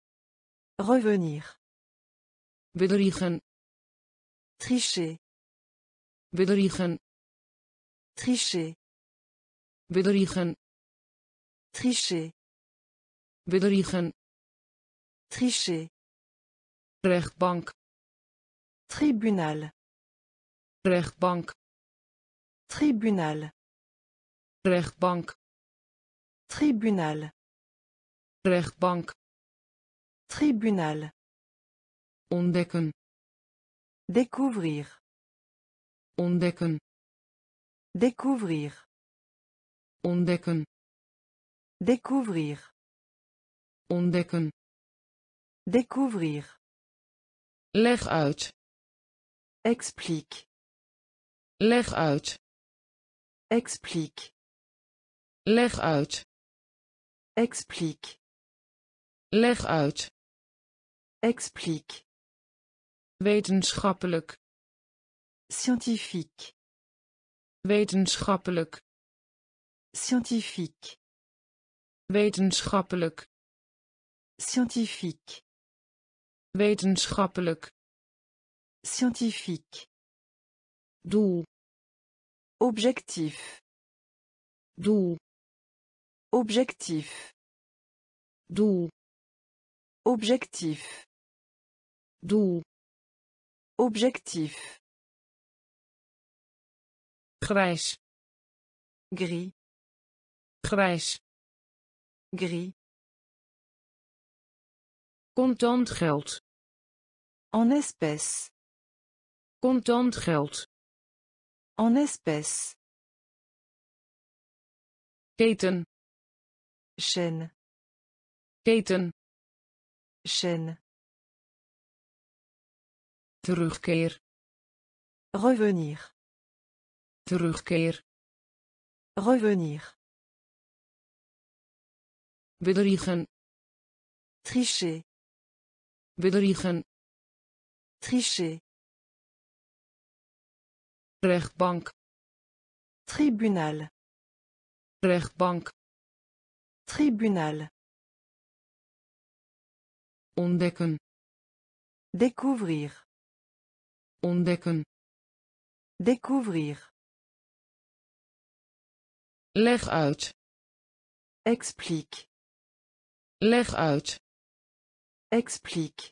Revenir. Bedriegen. Tricher. Bedriegen. Tricher. Bedriegen. Tricher. Bedriegen. Tricher. Rechtbank. Tribunal. Rechtbank. Tribunal. Rechtbank. Tribunal. Rechtbank. Tribunal. Ontdekken. Découvrir. Ontdekken. Découvrir. Ontdekken. Découvrir. Ontdekken. Découvrir. Leg uit. Explique. Leg uit. Explique. Leg uit. Explique. Leg uit. Explique. Wetenschappelijk. Scientifique. Wetenschappelijk. Scientifique. Wetenschappelijk. Scientifique. Wetenschappelijk. Scientifique. Doel. Objectif. Doel. Objectif. Doel. Objectif. Doel. Objectif. Grijs. Gris. Grijs. Gris. Contant geld. En espèces. Contant geld. En espèces. Keten. Chaîne. Keten. Chaîne. Terugkeer. Revenir. Terugkeer. Revenir. Bedriegen. Tricher. Bedriegen. Tricher. Rechtbank. Tribunal. Rechtbank. Tribunal. Ontdekken. Découvrir. Ontdekken. Découvrir. Leg uit. Explique. Leg uit. Explique.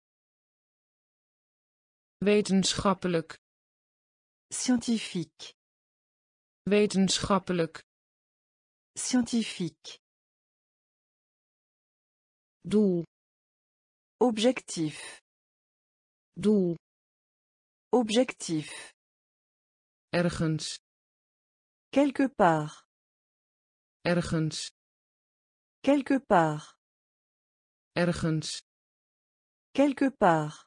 Wetenschappelijk. Scientifique. Wetenschappelijk. Scientifique. Doel. Objectif. Doel. Objectif. Ergens. Quelque part. Ergens. Quelque part. Ergens. Quelque part.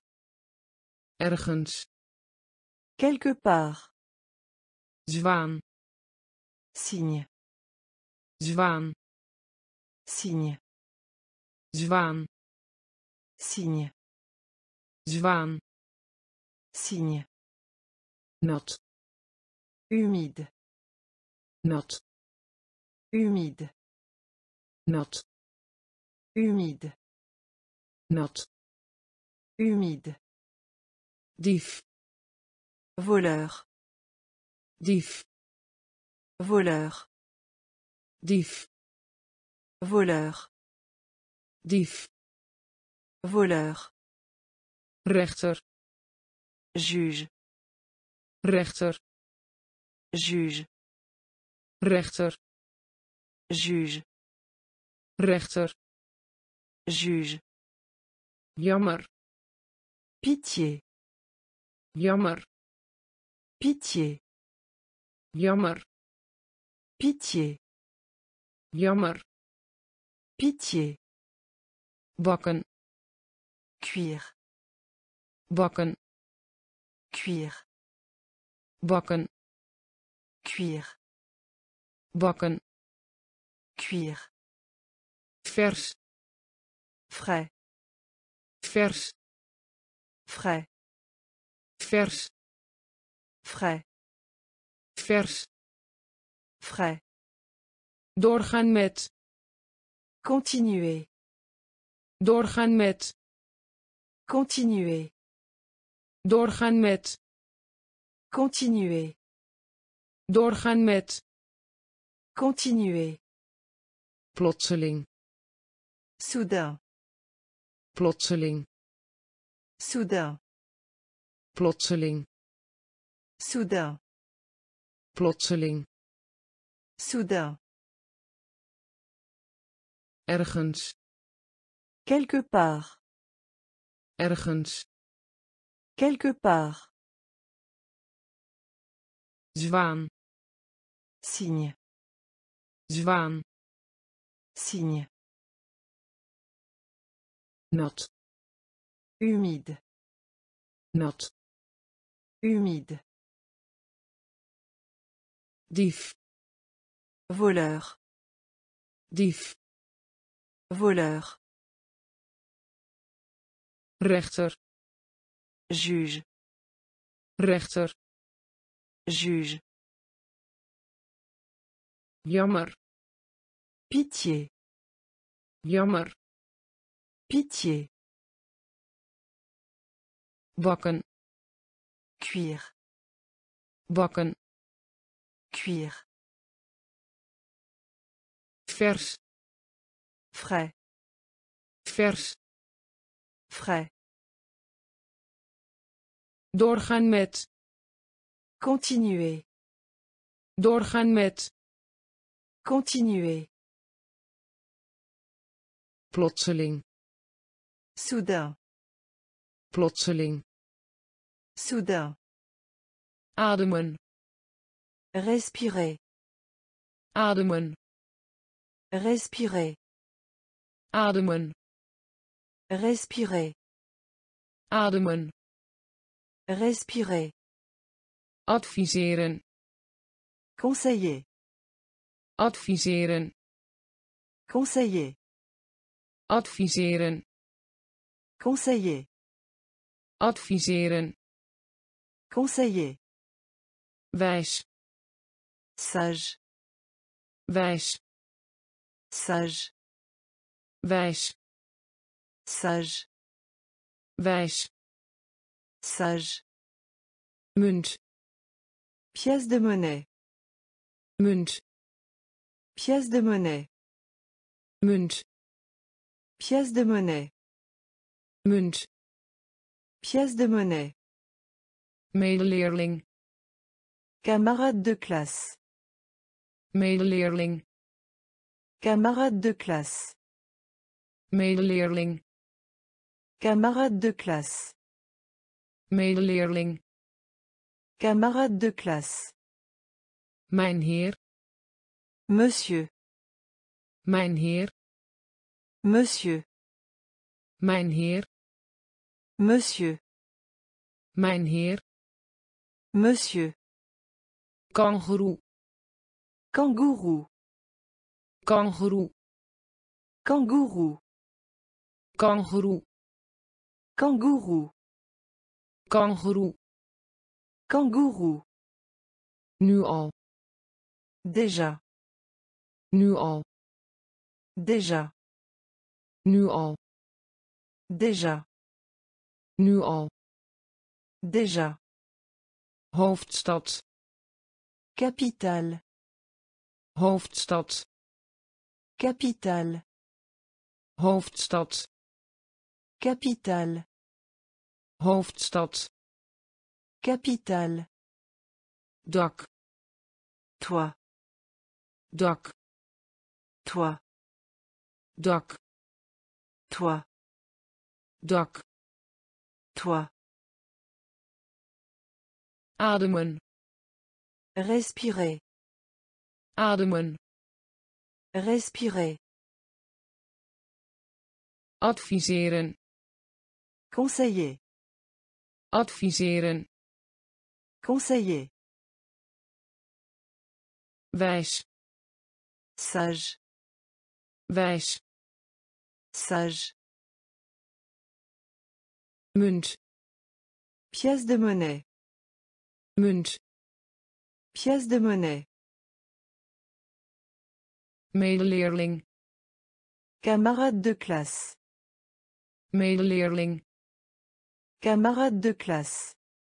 Ergens. Quelque part. Zwaan. Signe. Zwaan. Signe. Zwaan. Signe. Zwaan. Signe. Nat. Humide. Nat. Humide. Nat. Humide. Nat. Humide. Dief. Voleur. Dief. Voleur. Dief. Voleur. Dief. Voleur. Rechter. Juge. Rechter. Juge. Rechter. Juge. Rechter. Juge. Jammer. Pitié. Jammer. Pitié. Jammer. Pitié. Jammer. Pitié. Bakken. Cuire. Bakken. Cuire. Bakken. Cuire. Bakken. Cuire. Vers. Frais. Vers. Frais. Vers. Frais. Vers. Frais. Doorgaan met. Continuer. Doorgaan met. Continuer. Doorgaan met. Continuer. Doorgaan met. Continuer. Plotseling. Soudain. Plotseling. Soudain. Plotseling. Soudain. Plotseling. Soudain. Ergens. Quelque part. Ergens. Quelque part. Zwaan. Signe. Zwaan. Signe. Nat. Humide. Nat. Humide. Dief. Voleur. Dief. Voleur. Rechter. Juge. Rechter. Juge. Jammer. Pitié. Jammer. Pitié. Bakken. Cuire. Bakken. Cuire. Vers. Frais. Vers. Frais. Doorgaan met. Continuer. Doorgaan met. Continuer. Plotseling. Soudain. Plotseling. Soudain. Ademen. Respirer. Ademen. Respirer. ademen, respirer, ademen, respirer, adviseren, conseiller, adviseren, conseiller, adviseren, conseiller, adviseren, conseiller, wijs, sage, wijs, sage, wijs, sage, wijs, sage, munt, pièce de monnaie, munt, pièce de monnaie, munt, pièce de monnaie, munt, pièce de monnaie, medeleerling, camarade de classe, medeleerling, camarade de classe, medeleerling, camarade de classe, medeleerling, camarade de classe, mijn heer, monsieur, mijn heer, monsieur, mijn heer, monsieur, mijn heer, monsieur, kangoeroe, kangourou, kangoeroe, kangourou, kangoeroe, kangourou, kangoeroe, kangourou, nu al, déjà, nu al, déjà, nu al, déjà, nu al, déjà, hoofdstad, capitale, hoofdstad, capitale, hoofdstad, capitale, hoofdstad, capitale, dak, toi, dak, toi, dak, toi, dak, toi, ademen, respirer, ademen, respirer, adviseren, conseiller, adviseren, conseiller, wijs, sage, wijs, sage, munt, pièce de monnaie, munt, pièce de monnaie, medeleerling, camarade de classe, medeleerling, camarade de classe,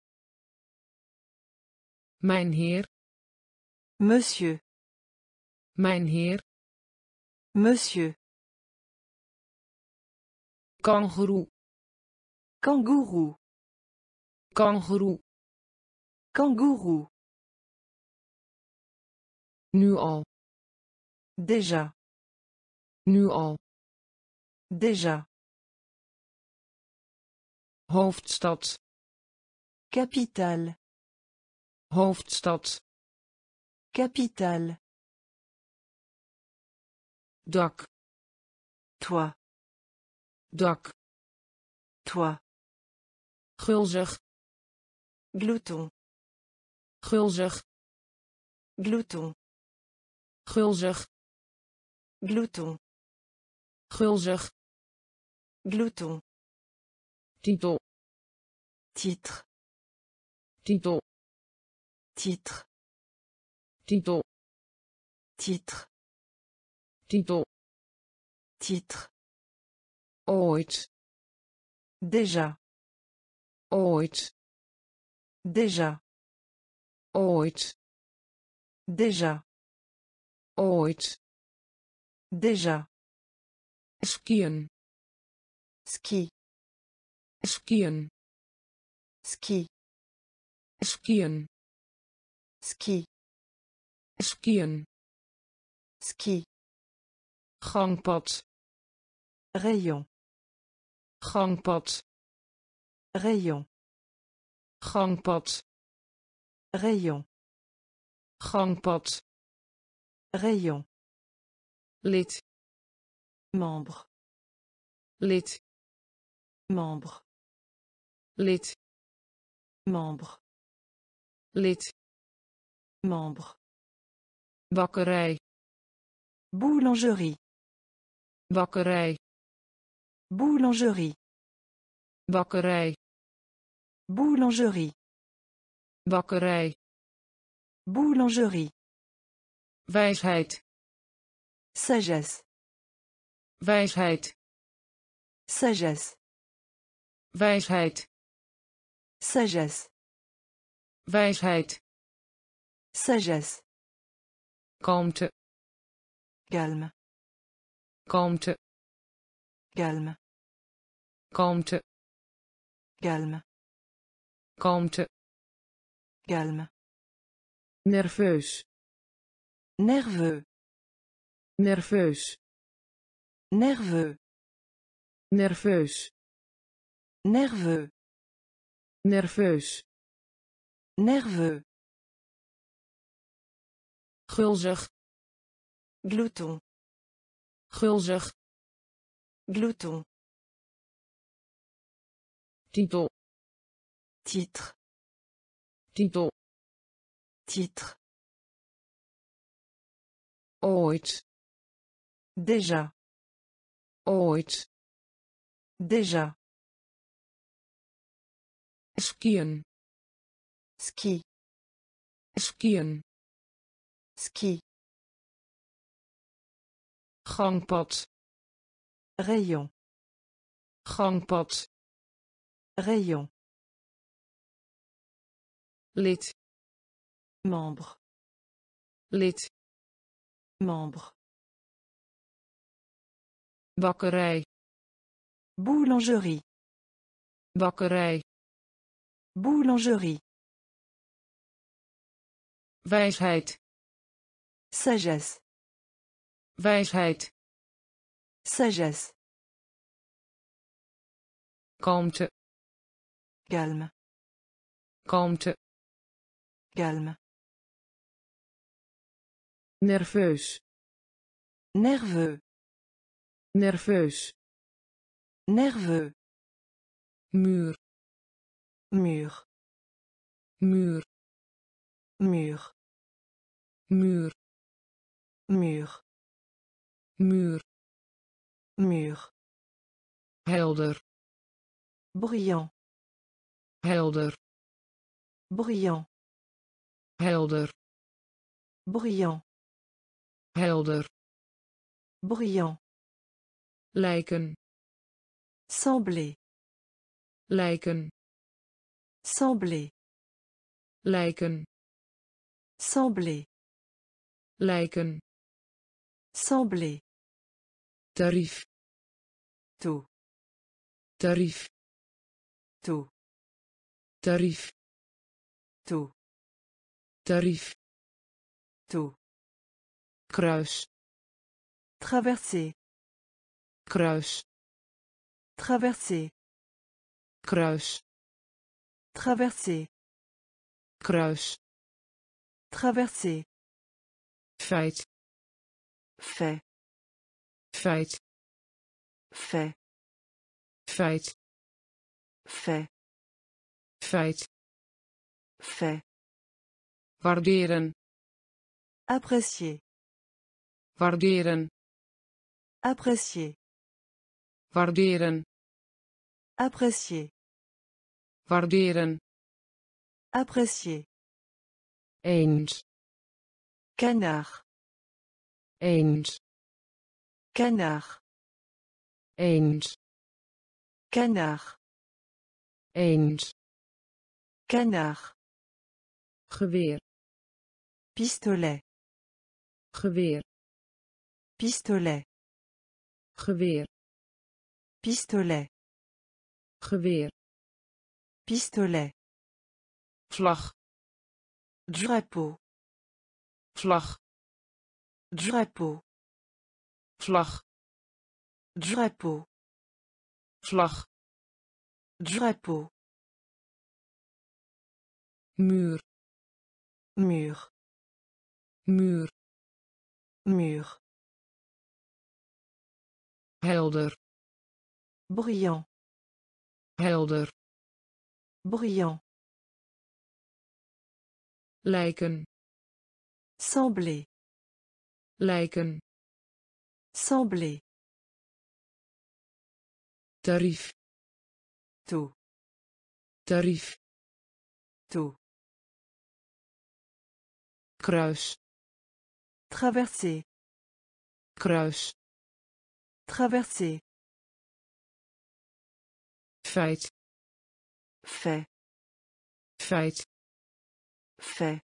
mijn heer, monsieur, mijn heer, monsieur, kangoeroe, kangourou, kangoeroe, kangourou, nu al, déjà, nu al, déjà, hoofdstad, capitale, hoofdstad, capitale, dak, toi, dak, toi, gulzig, glouton, gulzig, glouton, gulzig, glouton, gulzig, glouton, titel, titre, titel, titre, titel, titre, titel, titre, ooit, déjà, ooit, déjà, ooit, déjà, ooit, déjà, skiën, ski, skiën, ski, skiën, ski, skiën, ski, gangpad, rayon, gangpad, rayon, gangpad, rayon, gangpad, rayon, lid, membre, lid, membre, lid, membre, lid, membre, bakkerij, boulangerie, bakkerij, boulangerie, bakkerij, boulangerie, bakkerij, boulangerie, wijsheid, sagesse, wijsheid, sagesse, wijsheid, sagesse, wijsheid, sagesse, kalmte, calme, kalmte, calme, kalmte, calme, kalmte, calme, nerveus, nerveux, nerveus, nerveux, nerveus, nerveux, nerveus, nerveux, gulzig, glouton, gulzig, glouton, titel, titre, titel, titre, ooit, déjà, ooit, déjà, skiën, ski, skiën, ski, gangpad, rayon, gangpad, rayon, lid, membre, lid, membre, bakkerij, boulangerie, bakkerij, boulangerie, wijsheid, sagesse, wijsheid, sagesse, kalmte, calme, kalmte, calme, nerveus, nerveux, nerveus, nerveux, muur, mur, muur, mur, muur, mur, muur, mur, helder, bruyant, helder, bruyant, helder, bruyant, helder, bruyant, lijken, sembler, lijken, sembler, lijken, sembler, lijken, sembler, tarief, tout, tarief, tout, tarief, tout, tarief, tout, kruis, traverser, kruis, traverser, kruis, traverser, kruis, traverser, feit, fait, feit, fait, feit, fait, feit, fait, waarderen, apprécier, waarderen, apprécier, waarderen, apprécier, waarderen, apprécier, eens, canard, eens, canard, eens, canard, eens, canard, geweer, pistolet, geweer, pistolet, geweer, pistolet, geweer, pistolet, vlag, drapeau, vlag, drapeau, vlag, drapeau, vlag, drapeau, muur, mur, muur, mur, helder, Bruyant. helder, Bruyant. lijken, Sembler. lijken, Sembler. tarief, Taux. tarief, Taux. kruis, Traverser. kruis, Traverser. feit, Fait. feit, Fait.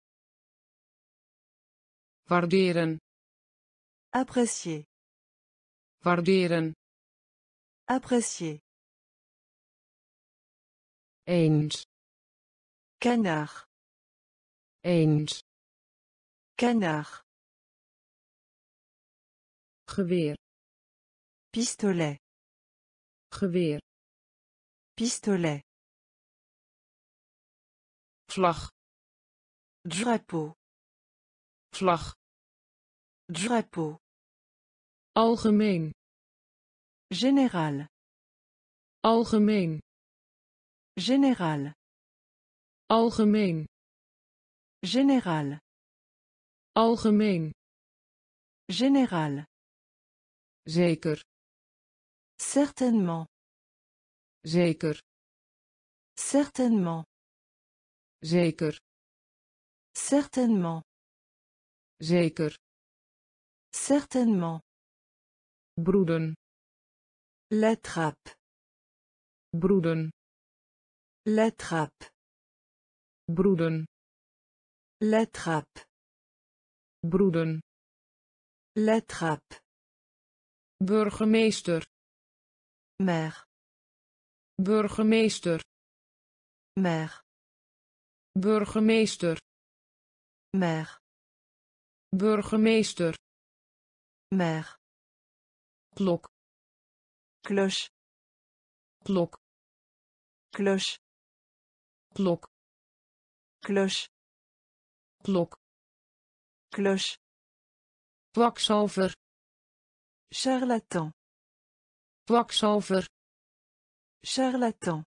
waarderen, Apprécier. waarderen, Apprécier. eens, Canard. eens, Canard. geweer, Pistolet. geweer, Pistolet. vlag, Drapeau. vlag, Drapeau. algemeen, Général. algemeen, Général. algemeen, Général. algemeen, Général. zeker, Certainement. zeker, Certainement. zeker, Certainement. zeker, Certainement. broeden, La trappe. broeden, La trappe. broeden, La trappe. broeden, La trappe. burgemeester, Maire. burgemeester, Maire. burgemeester, Maire. burgemeester, Maire. klok, Cloche. klok, Cloche. klok, Cloche. klok, Cloche. kwakzalver, Charlatan. kwakzalver, Charlatan.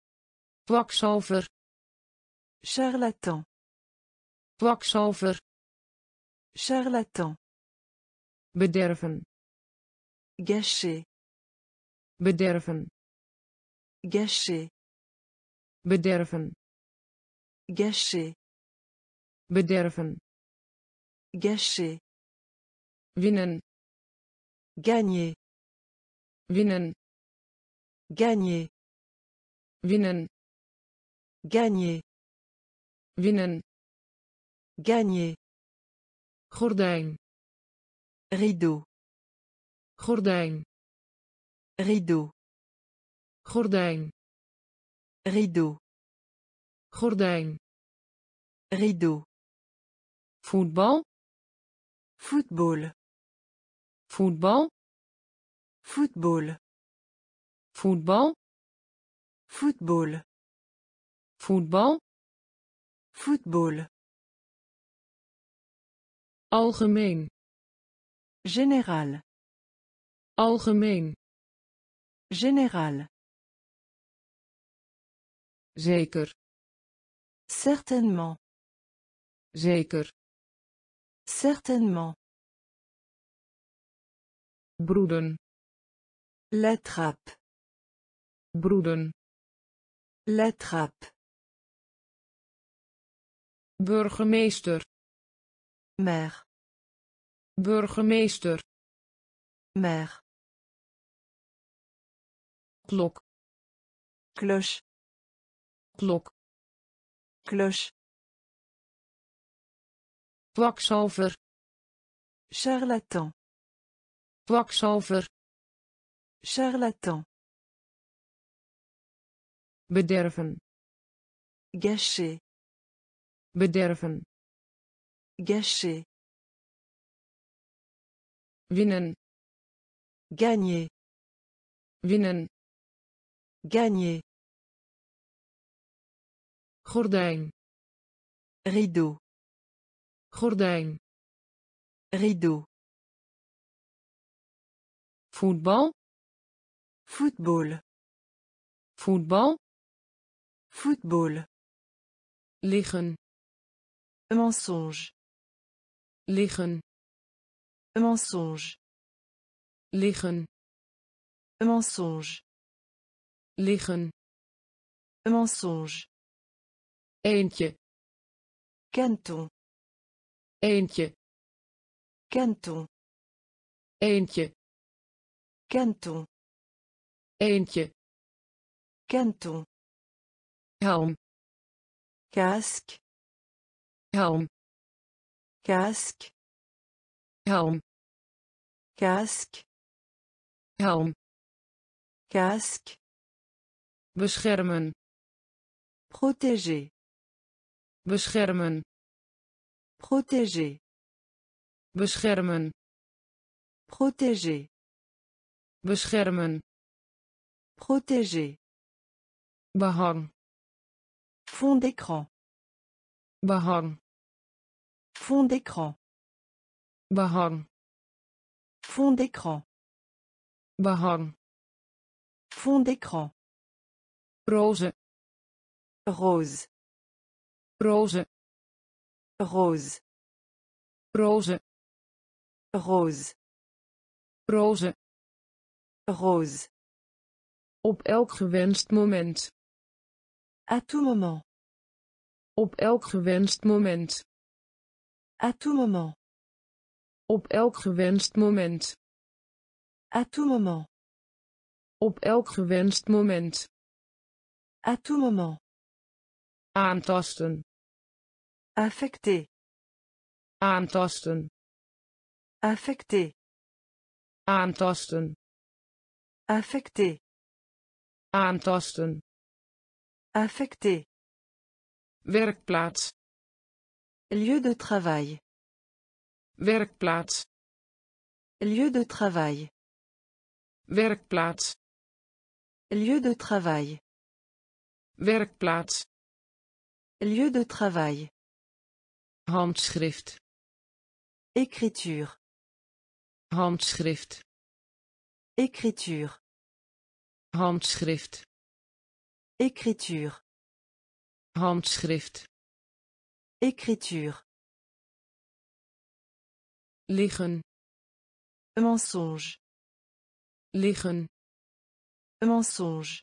kwakzalver, Charlatan. kwakzalver, Charlatan. bederven, Gâcher. bederven, Gâcher. bederven, Gâcher. bederven, Gâcher. winnen, Gagner. winnen, Gagner. winnen, Gagner. winnen, Gagner. gordijn, Rideau. gordijn, Rideau. gordijn, Rideau. gordijn, Rideau. voetbal, Football. voetbal, Football. voetbal, Football. voetbal, Football. algemeen, Général. algemeen, Général. zeker, Certainement. zeker, Certainement. broeden, La trappe. broeden, La trappe. burgemeester, Maire. burgemeester, Maire. klok, Cloche. klok, Cloche. kwakzalver, Charlatan. kwakzalver, Charlatan. bederven, Gâcher. bederven, Gâcher. winnen, Gagner. winnen, Gagner. gordijn, Rideau. gordijn, Rideau. voetbal, Football. voetbal, Football. liggen, Mensonge. liggen, Mensonge. liggen, Mensonge. liggen, Mensonge. eentje, Canton. eentje, Canton. eentje, Canton. eentje, Canton. helm, Casque. helm, Casque. helm, Casque. helm, Casque. beschermen, Protéger. beschermen, Protéger. beschermen, Protéger. beschermen, Protéger. behang, Fond d'écran. behang, Fond d'écran. behang, Fond d'écran. behang, Fond d'écran. roze, Rose. roze, Rose. roze, Rose. roze, Rose. op elk gewenst moment, À tout moment. op elk gewenst moment, À tout moment. op elk gewenst moment, À tout moment. op elk gewenst moment, À tout moment. aantasten, Affecté. aantasten, Affecté. aantasten, Affecté. aantasten, Affecté. werkplaats, Lieu de travail. werkplaats, Lieu de travail. werkplaats, Lieu de travail. werkplaats, Lieu de travail. handschrift, Écriture. handschrift, Écriture. handschrift, Écriture. handschrift, Écriture. liggen, Mensonge. liggen, Mensonge.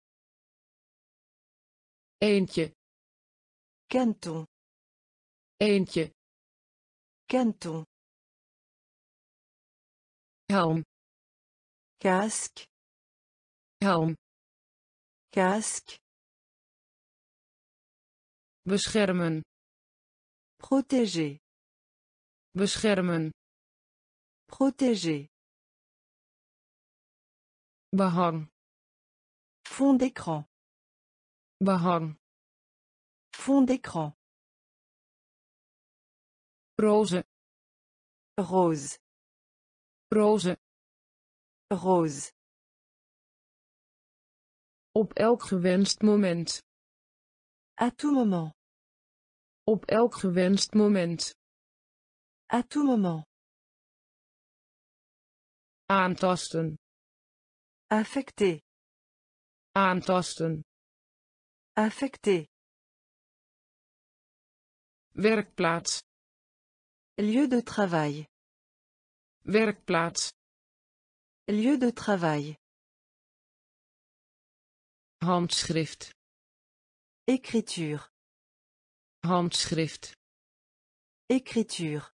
eentje, Canton. eentje, Canton. helm, Casque. helm, Casque. beschermen, Protéger. beschermen, Protéger. behang, Fond d'écran. behang, Fond d'écran. roze, Rose. roze, Rose. op elk gewenst moment, À tout moment. op elk gewenst moment, À tout moment. aantasten, Affecté. aantasten, Affecté. werkplaats, Lieu de travail. werkplaats, Lieu de travail. handschrift, Écriture. handschrift, Écriture.